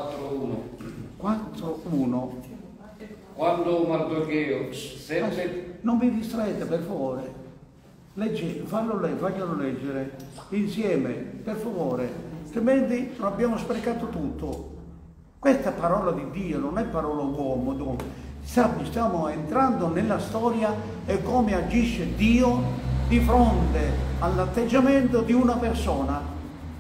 4-1. Quando Mardocheo seppe... Non vi distraete, per favore. Faglielo leggere insieme, per favore. Altrimenti non abbiamo sprecato tutto. Questa è parola di Dio, non è parola uomo. Stiamo entrando nella storia e come agisce Dio di fronte all'atteggiamento di una persona.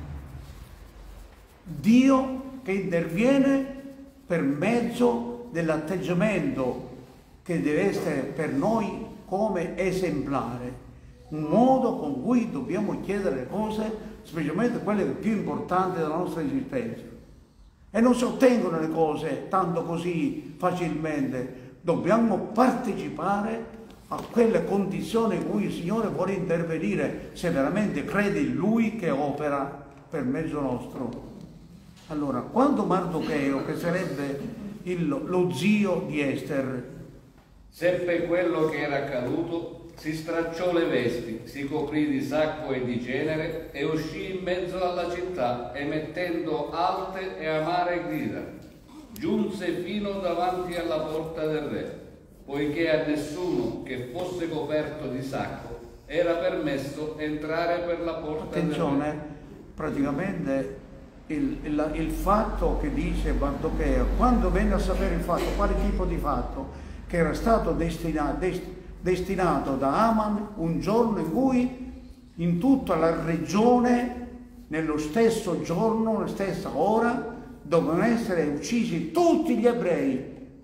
Dio che interviene per mezzo dell'atteggiamento che deve essere per noi come esemplare, un modo con cui dobbiamo chiedere le cose, specialmente quelle più importanti della nostra esistenza. E non si ottengono le cose tanto così facilmente. Dobbiamo partecipare a quelle condizioni in cui il Signore vuole intervenire se veramente crede in Lui che opera per mezzo nostro. Allora, quando Mardocheo, che sarebbe lo zio di Ester, seppe quello che era accaduto, si stracciò le vesti, si coprì di sacco e di cenere e uscì in mezzo alla città, emettendo alte e amare grida. Giunse fino davanti alla porta del re, poiché a nessuno che fosse coperto di sacco era permesso entrare per la porta del re. Attenzione, praticamente il fatto che dice Mardocheo, quando venne a sapere il fatto, quale tipo di fatto? Che era stato destinato da Aman un giorno in cui in tutta la regione, nello stesso giorno, nella stessa ora, dovevano essere uccisi tutti gli ebrei,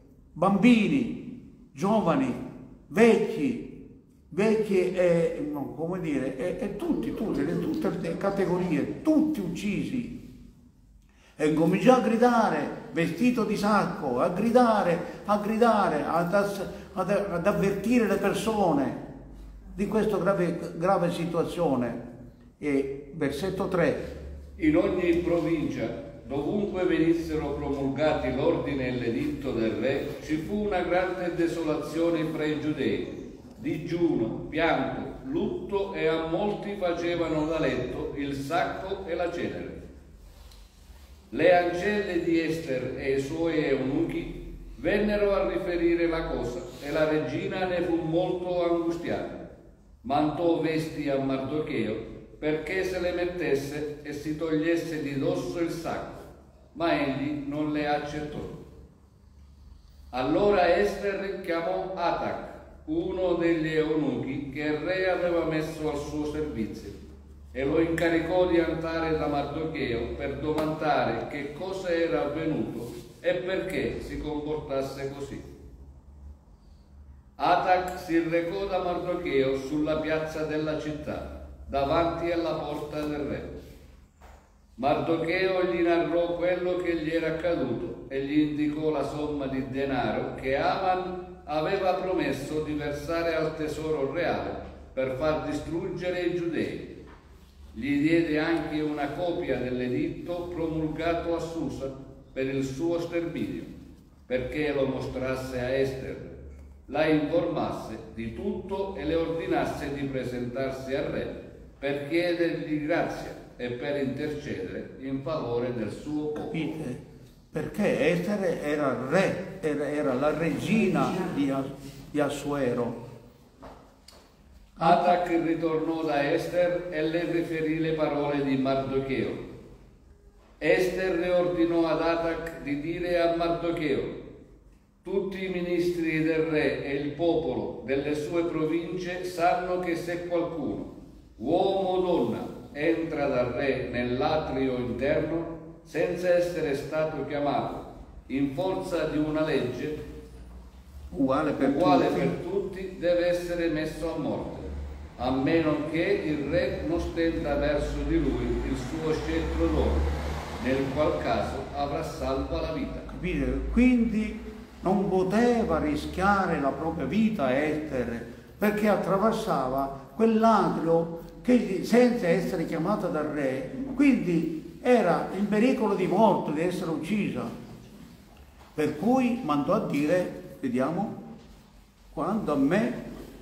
bambini, giovani, vecchi e, come dire, e tutte le categorie, tutti uccisi. E cominciò a gridare, vestito di sacco, a gridare, ad avvertire le persone di questa grave situazione. E versetto 3. In ogni provincia, dovunque venissero promulgati l'ordine e l'editto del re, ci fu una grande desolazione fra i giudei, digiuno, pianto, lutto, e a molti facevano da letto il sacco e la cenere. Le ancelle di Ester e i suoi eunuchi vennero a riferire la cosa, e la regina ne fu molto angustiata. Mandò vesti a Mardocheo perché se le mettesse e si togliesse di dosso il sacco, ma egli non le accettò. Allora Ester chiamò Atac, uno degli eunuchi che il re aveva messo al suo servizio, e lo incaricò di andare da Mardocheo per domandare che cosa era avvenuto e perché si comportasse così. Atac si recò da Mardocheo sulla piazza della città, davanti alla porta del re. Mardocheo gli narrò quello che gli era accaduto e gli indicò la somma di denaro che Aman aveva promesso di versare al tesoro reale per far distruggere i giudei. Gli diede anche una copia dell'editto promulgato a Susa per il suo sterminio, perché lo mostrasse a Ester, la informasse di tutto e le ordinasse di presentarsi al re per chiedergli grazia e per intercedere in favore del suo popolo. Capite? Perché Ester era il re, era la regina di Assuero. Atac ritornò da Ester e le riferì le parole di Mardocheo. Ester le ordinò ad Atac di dire a Mardocheo: tutti i ministri del re e il popolo delle sue province sanno che se qualcuno, uomo o donna, entra dal re nell'atrio interno senza essere stato chiamato in forza di una legge uguale per tutti, deve essere messo a morte, a meno che il re non stenda verso di lui il suo scettro d'oro, nel qual caso avrà salva la vita. Capite? Quindi non poteva rischiare la propria vita Ester, perché attraversava quell'atrio che senza essere chiamata dal re, quindi era in pericolo di morte, di essere uccisa. Per cui mandò a dire, vediamo, quando a me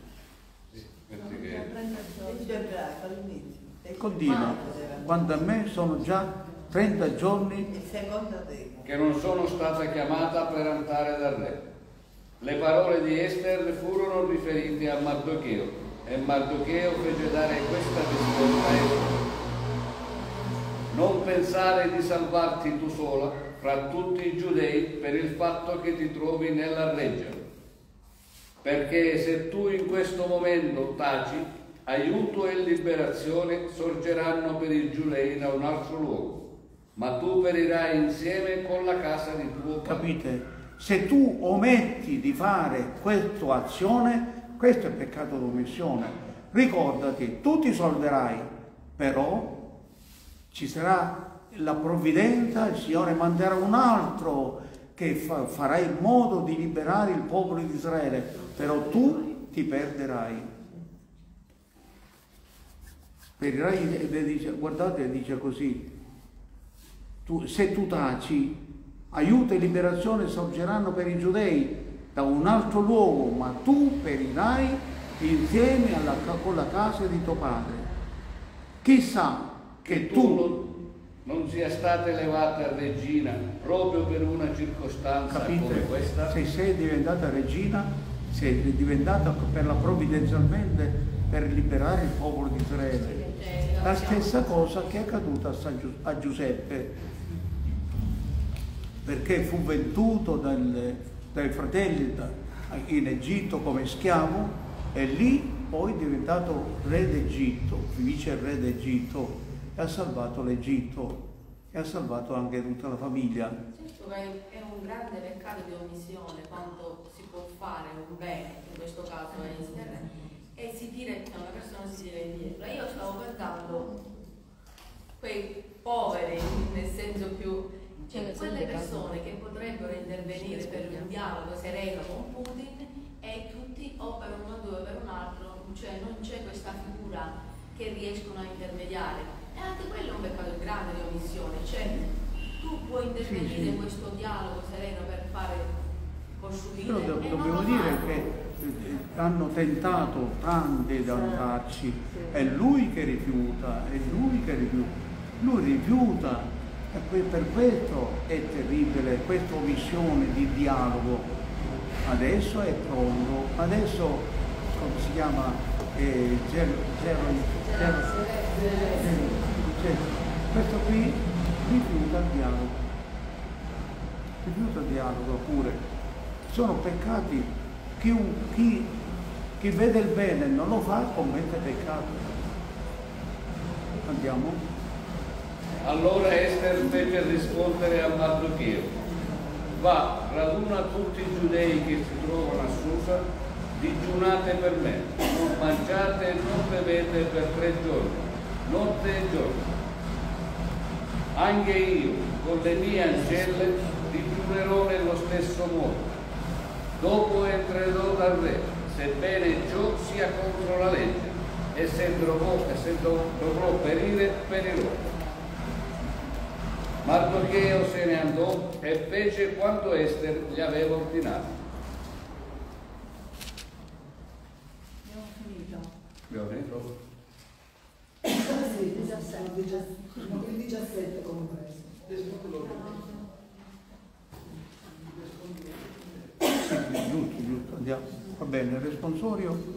continua, quando a me sono già 30 giorni che non sono stata chiamata per andare dal re. Le parole di Ester furono riferite a Mardocheo, e Mardocheo fece dare questa risposta a Ester: non pensare di salvarti tu sola fra tutti i giudei per il fatto che ti trovi nella reggia, perché se tu in questo momento taci, aiuto e liberazione sorgeranno per i giudei da un altro luogo, ma tu perirai insieme con la casa di tuo padre. Capite? Se tu ometti di fare questa azione, questo è peccato d'omissione. Ricordati, tu ti salverai, però ci sarà la provvidenza, il Signore manderà un altro che farà in modo di liberare il popolo di Israele, però tu ti perderai. Perirai, guardate, dice così, se tu taci, aiuto e liberazione sorgeranno per i giudei da un altro luogo, ma tu perirai insieme con la casa di tuo padre. Chissà che tu non sia stata elevata regina proprio per una circostanza come questa. Se sei diventata regina, sei diventata provvidenzialmente per liberare il popolo di Israele. La stessa cosa che è accaduta a Giuseppe, perché fu venduto dai fratelli in Egitto come schiavo e lì poi è diventato re d'Egitto, vice re d'Egitto, e ha salvato l'Egitto e ha salvato anche tutta la famiglia. Certo, è un grande peccato di omissione quando si può fare un bene, in questo caso è Israele, e si tira, una persona si tira indietro. Io stavo pensando quei poveri, nel senso più, cioè quelle persone che potrebbero intervenire per un dialogo sereno con Putin e tutti o per un motivo o per un altro, cioè non c'è questa figura che riescono a intermediare. E anche quello è un peccato grande di omissione, cioè tu puoi intervenire in questo dialogo sereno per fare costruire. Però dobbiamo dire che hanno tentato tanti di andarci, è lui che rifiuta, lui rifiuta, e per questo è terribile questa omissione di dialogo. Adesso è pronto, adesso come si chiama? Questo qui rifiuta il dialogo pure. Sono peccati, chi vede il bene e non lo fa commette peccato. Andiamo. Allora Ester fece rispondere a Mardocheo: va, raduna tutti i giudei che si trovano a Susa, digiunate per me, non mangiate e non bevete per 3 giorni, notte e giorno. Anche io, con le mie ancelle, digiunerò nello stesso modo. Dopo entrerò dal re, sebbene ciò sia contro la legge, e se dovrò perire, perirò. Mardocheo se ne andò e fece quanto Ester gli aveva ordinato. Sì, il 17 compreso. Giusto, andiamo. Va bene, il responsorio.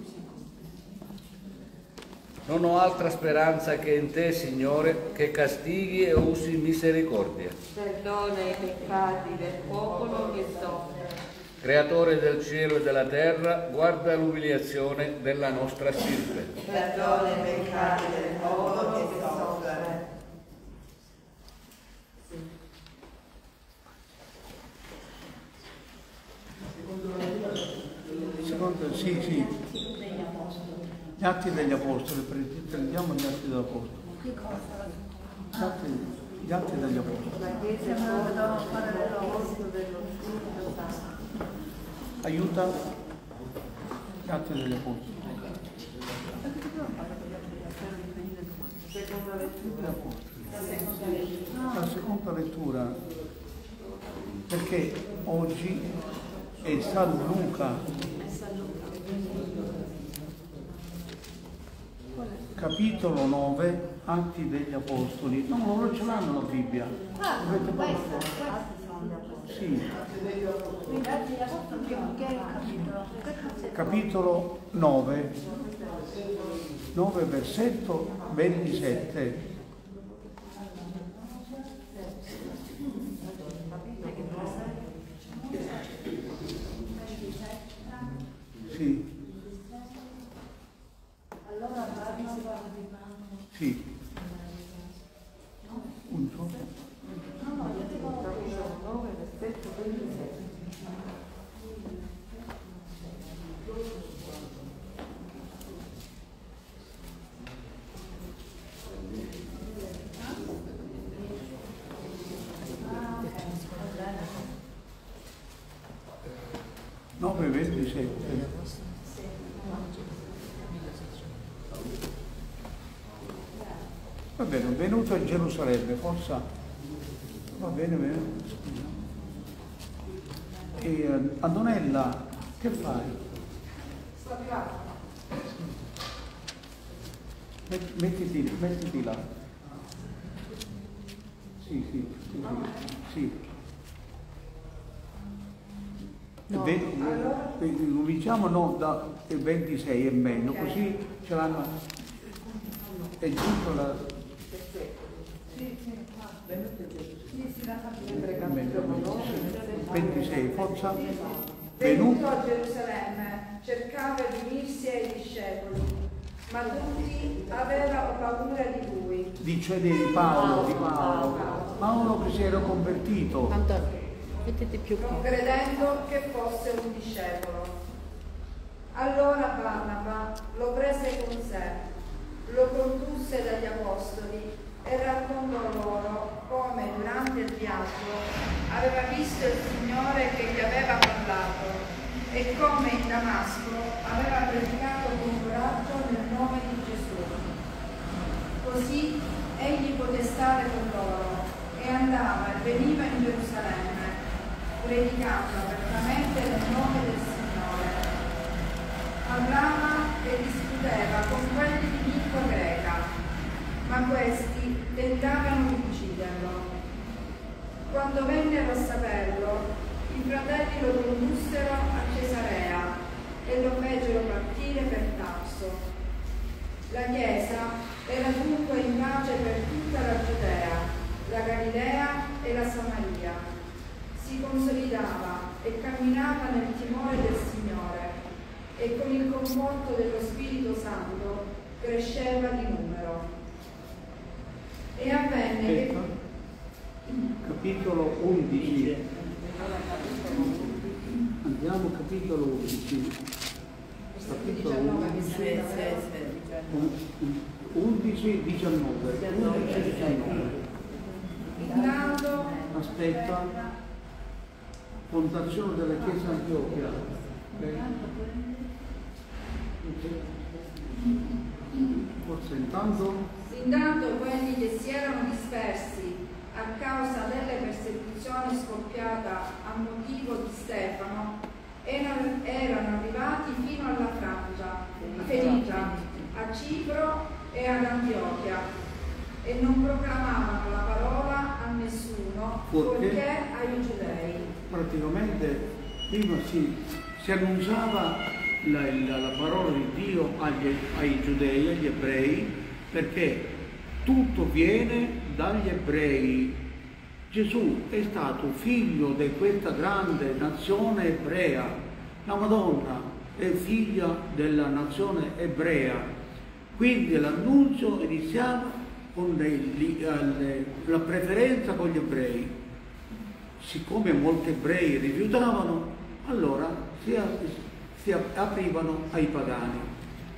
Non ho altra speranza che in te, Signore, che castighi e usi misericordia. Perdona i peccati del popolo che soffre. Creatore del cielo e della terra, guarda l'umiliazione della nostra stirpe. Perdona i peccati del popolo che soffre. Secondo, sì. Gli atti degli apostoli, prendiamo gli atti degli apostoli. Gli atti degli apostoli. La Chiesa doveva fare l'opposto dello Spirito Santo. Aiuta gli atti degli apostoli. La seconda lettura, perché oggi è San Luca, capitolo 9, Atti degli Apostoli. No, loro ce l'hanno la Bibbia. Dovete sì. Capitolo 9, versetto 27. Sì. Sì. Punto. ottobre 27. Va bene, è venuto a Gerusalemme, forza. Va bene, bene. E Antonella, che fai? Sto qua. Mettiti là. Sì. No. Cominciamo da 26 e meno, così ce l'hanno. È giusto la. 26, forza. Venuto a Gerusalemme, cercava di unirsi ai discepoli, ma tutti avevano paura di lui. Dice di Paolo. Paolo che si era convertito. Antonio, mettiti più Non qui. credendo che fosse un discepolo. Allora Barnaba lo prese con sé, lo condusse dagli apostoli e raccontò loro come durante il viaggio aveva visto il Signore che gli aveva parlato e come in Damasco aveva predicato con coraggio nel nome di Gesù. Così egli poté stare con loro e andava e veniva in Gerusalemme, predicando apertamente nel nome del Signore. Parlava e discuteva con quelli di lingua greca, ma questi tentavano di ucciderlo. Quando vennero a saperlo, i fratelli lo condussero a Cesarea e lo fecero partire per Tarso. La Chiesa era dunque in pace per tutta la Giudea, la Galilea e la Samaria. Si consolidava e camminava nel timore del Signore e con il conforto dello Spirito Santo cresceva di numero. E avvenne che... Capitolo 11. Andiamo capitolo 11. Capitolo 11. 11, 19. Aspetta. Fondazione della Chiesa Antiochia. Forse Intanto quelli che si erano dispersi a causa delle persecuzioni scoppiate a motivo di Stefano erano arrivati fino alla Francia, Fenicia, a Cipro e ad Antiochia e non proclamavano la parola a nessuno poiché ai giudei. Praticamente prima si annunciava la parola di Dio ai giudei, agli ebrei, perché tutto viene dagli ebrei. Gesù è stato figlio di questa grande nazione ebrea. La Madonna è figlia della nazione ebrea. Quindi l'annuncio iniziava con la preferenza con gli ebrei. Siccome molti ebrei rifiutavano, allora si aprivano ai pagani.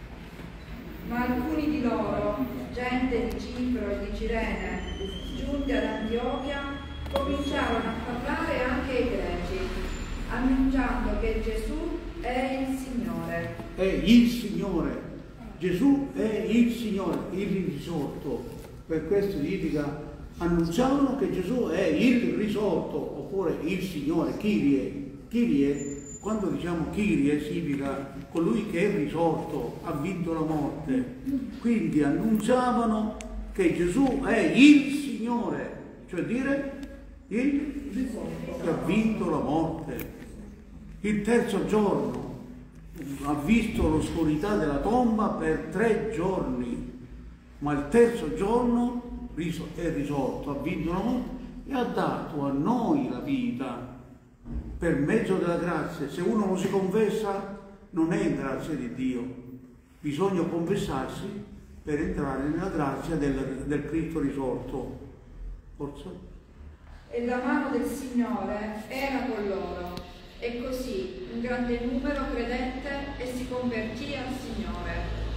Ma alcuni di loro, gente di Cipro e di Cirene, giunti ad Antiochia, cominciarono a parlare anche ai greci, annunciando che Gesù è il Signore. È il Signore. Gesù è il Signore, il risorto. Per questo significa annunciavano che Gesù è il risorto, oppure il Signore, Kyrie. Quando diciamo Kyrie significa colui che è risorto, ha vinto la morte. Quindi annunciavano che Gesù è il Signore, cioè dire il risorto che ha vinto la morte. Il terzo giorno ha visto l'oscurità della tomba per 3 giorni, ma il terzo giorno è risorto, ha vinto la morte e ha dato a noi la vita per mezzo della grazia. Se uno non si confessa non è in grazia di Dio, bisogna confessarsi per entrare nella grazia del Cristo risorto. Forza. E la mano del Signore era con loro, e così un grande numero credette e si convertì al Signore.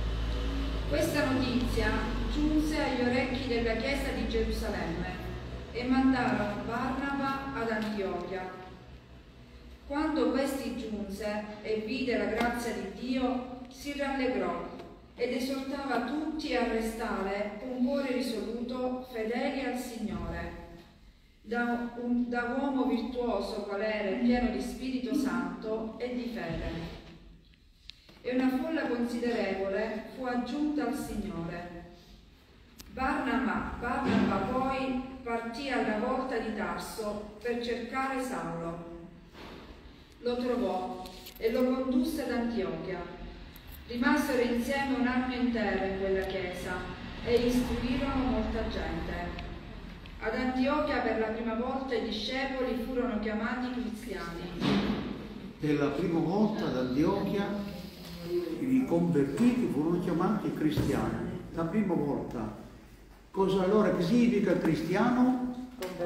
Questa notizia giunse agli orecchi della Chiesa di Gerusalemme e mandarono Barnaba ad Antiochia. Quando questi giunse e vide la grazia di Dio, si rallegrò ed esortava tutti a restare con cuore risoluto, fedeli al Signore. Da uomo virtuoso qual era, pieno di Spirito Santo e di fede. E una folla considerevole fu aggiunta al Signore. Barnaba poi partì alla volta di Tarso per cercare Saulo. Lo trovò e lo condusse ad Antiochia. Rimasero insieme un anno intero in quella chiesa e istruirono molta gente. Ad Antiochia per la prima volta i discepoli furono chiamati cristiani. Per la prima volta ad Antiochia i convertiti furono chiamati cristiani. La prima volta. Cosa allora che significa cristiano?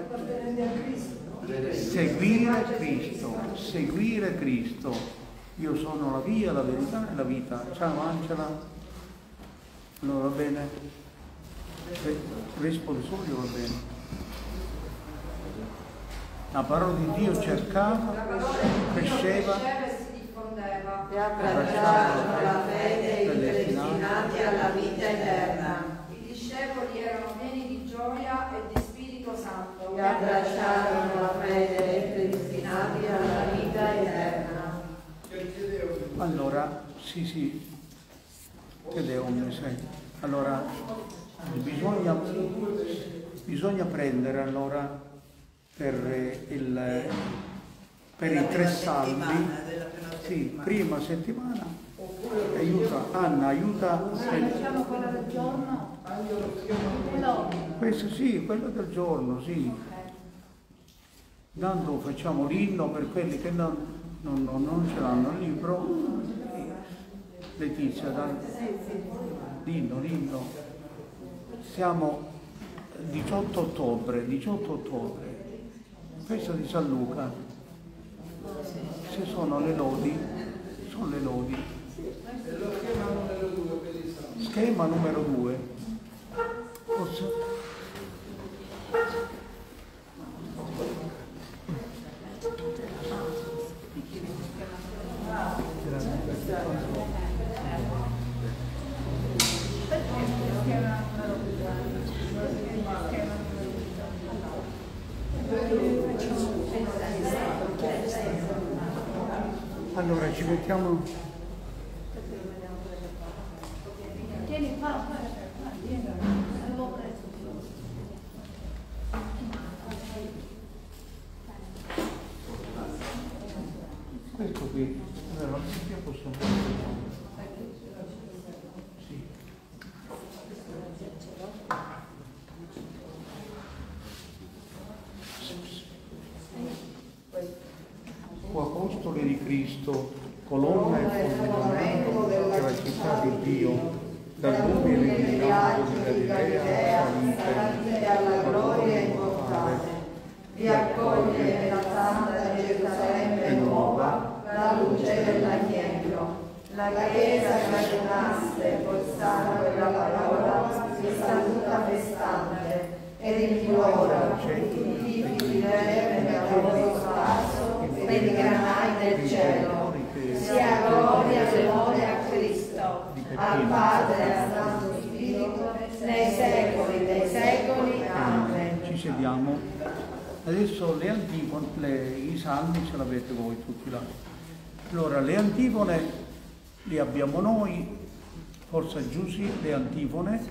Seguire Cristo. Io sono la via, la verità e la vita. Ciao Angela. Allora va bene? Risponsorio va bene. La parola di Dio cercava, cresceva, e si diffondeva. E abbracciarono la fede i predestinati alla vita eterna. I discepoli erano pieni di gioia e di Spirito Santo. E abbracciarono la fede i predestinati alla vita eterna. allora, sì, che Deum, sai. Allora, bisogna prendere allora per i tre salmi, sì, prima settimana, aiuta, Anna, aiuta. Diciamo quella del giorno? Questo sì, quello del giorno, sì. Tanto facciamo l'inno per quelli che non ce l'hanno il libro. Letizia, dai. L'inno. Siamo 18 ottobre. Festa di San Luca. Se sono le lodi, sono le lodi. Schema numero 2. Posso? Allora ci mettiamo. Tieni qua, Questo qui, allora io posso. Sì. Fu apostolo di Cristo, colonna e fondamento della città di Dio, dall'umile villaggio di Galilea salite alla gloria immortale. Vi accoglie nella santa Gerusalemme nuova la luce dell'agnello. La Chiesa che ayunaste col sangue della parola vi saluta festante ed implora tutti i figli nel lavoro sparso per i granai del cielo. Sia gloria a Cristo, al Padre e al Santo Spirito, nei secoli dei secoli. Amen. Ci sediamo. Adesso le antifone, i salmi ce l'avete voi tutti là. Allora, le antifone le abbiamo noi, forza Giussi, le antifone.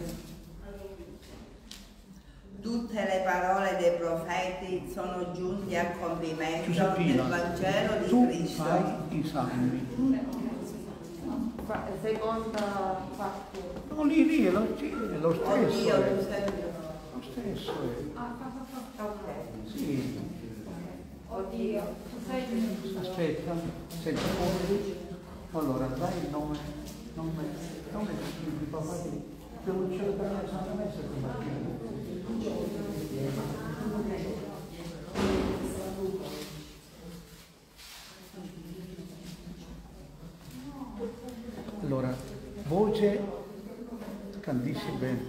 Tutte le parole dei profeti sono giunte a compimento nel Vangelo di tu Cristo. Fai i salmi. Seconda fattura. No, lì è lo stesso. Oddio, Lo stesso è. ok. Sì. oddio, tu sei Aspetta, senti fuori. Allora, dai il nome di papà di... Devo celebrare la Santa Messa Allora, voce, cantisci bene.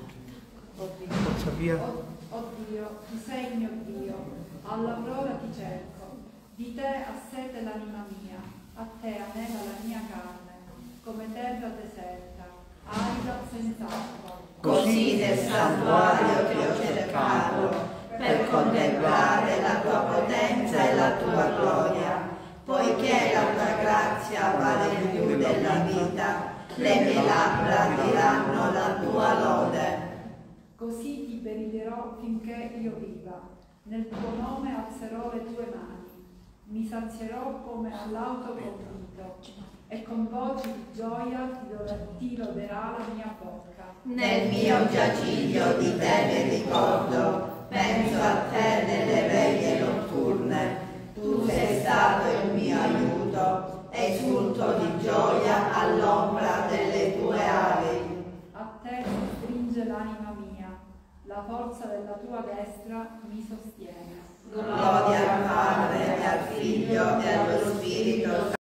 Forza via. Oh Dio, tu sei il mio Dio, all'aurora ti cerco, Di te ha sete l'anima mia, a te anela la mia carne, come terra deserta, arida senza acqua. Così nel santuario ti ho cercato, per contemplare la tua potenza e la tua gloria, poiché la tua grazia vale più della vita, le mie labbra diranno la tua lode. Così ti benederò finché io viva, nel tuo nome alzerò le tue mani, mi sazierò come all'auto convinto, e con voci di gioia ti loderà la mia bocca. Nel mio giaciglio di te ne ricordo, penso a te nelle veglie notturne. Tu sei stato il mio aiuto, esulto di gioia all'ombra delle tue ali. A te si stringe l'anima mia, la forza della tua destra mi sostiene. Gloria al Padre, e al Figlio e allo Spirito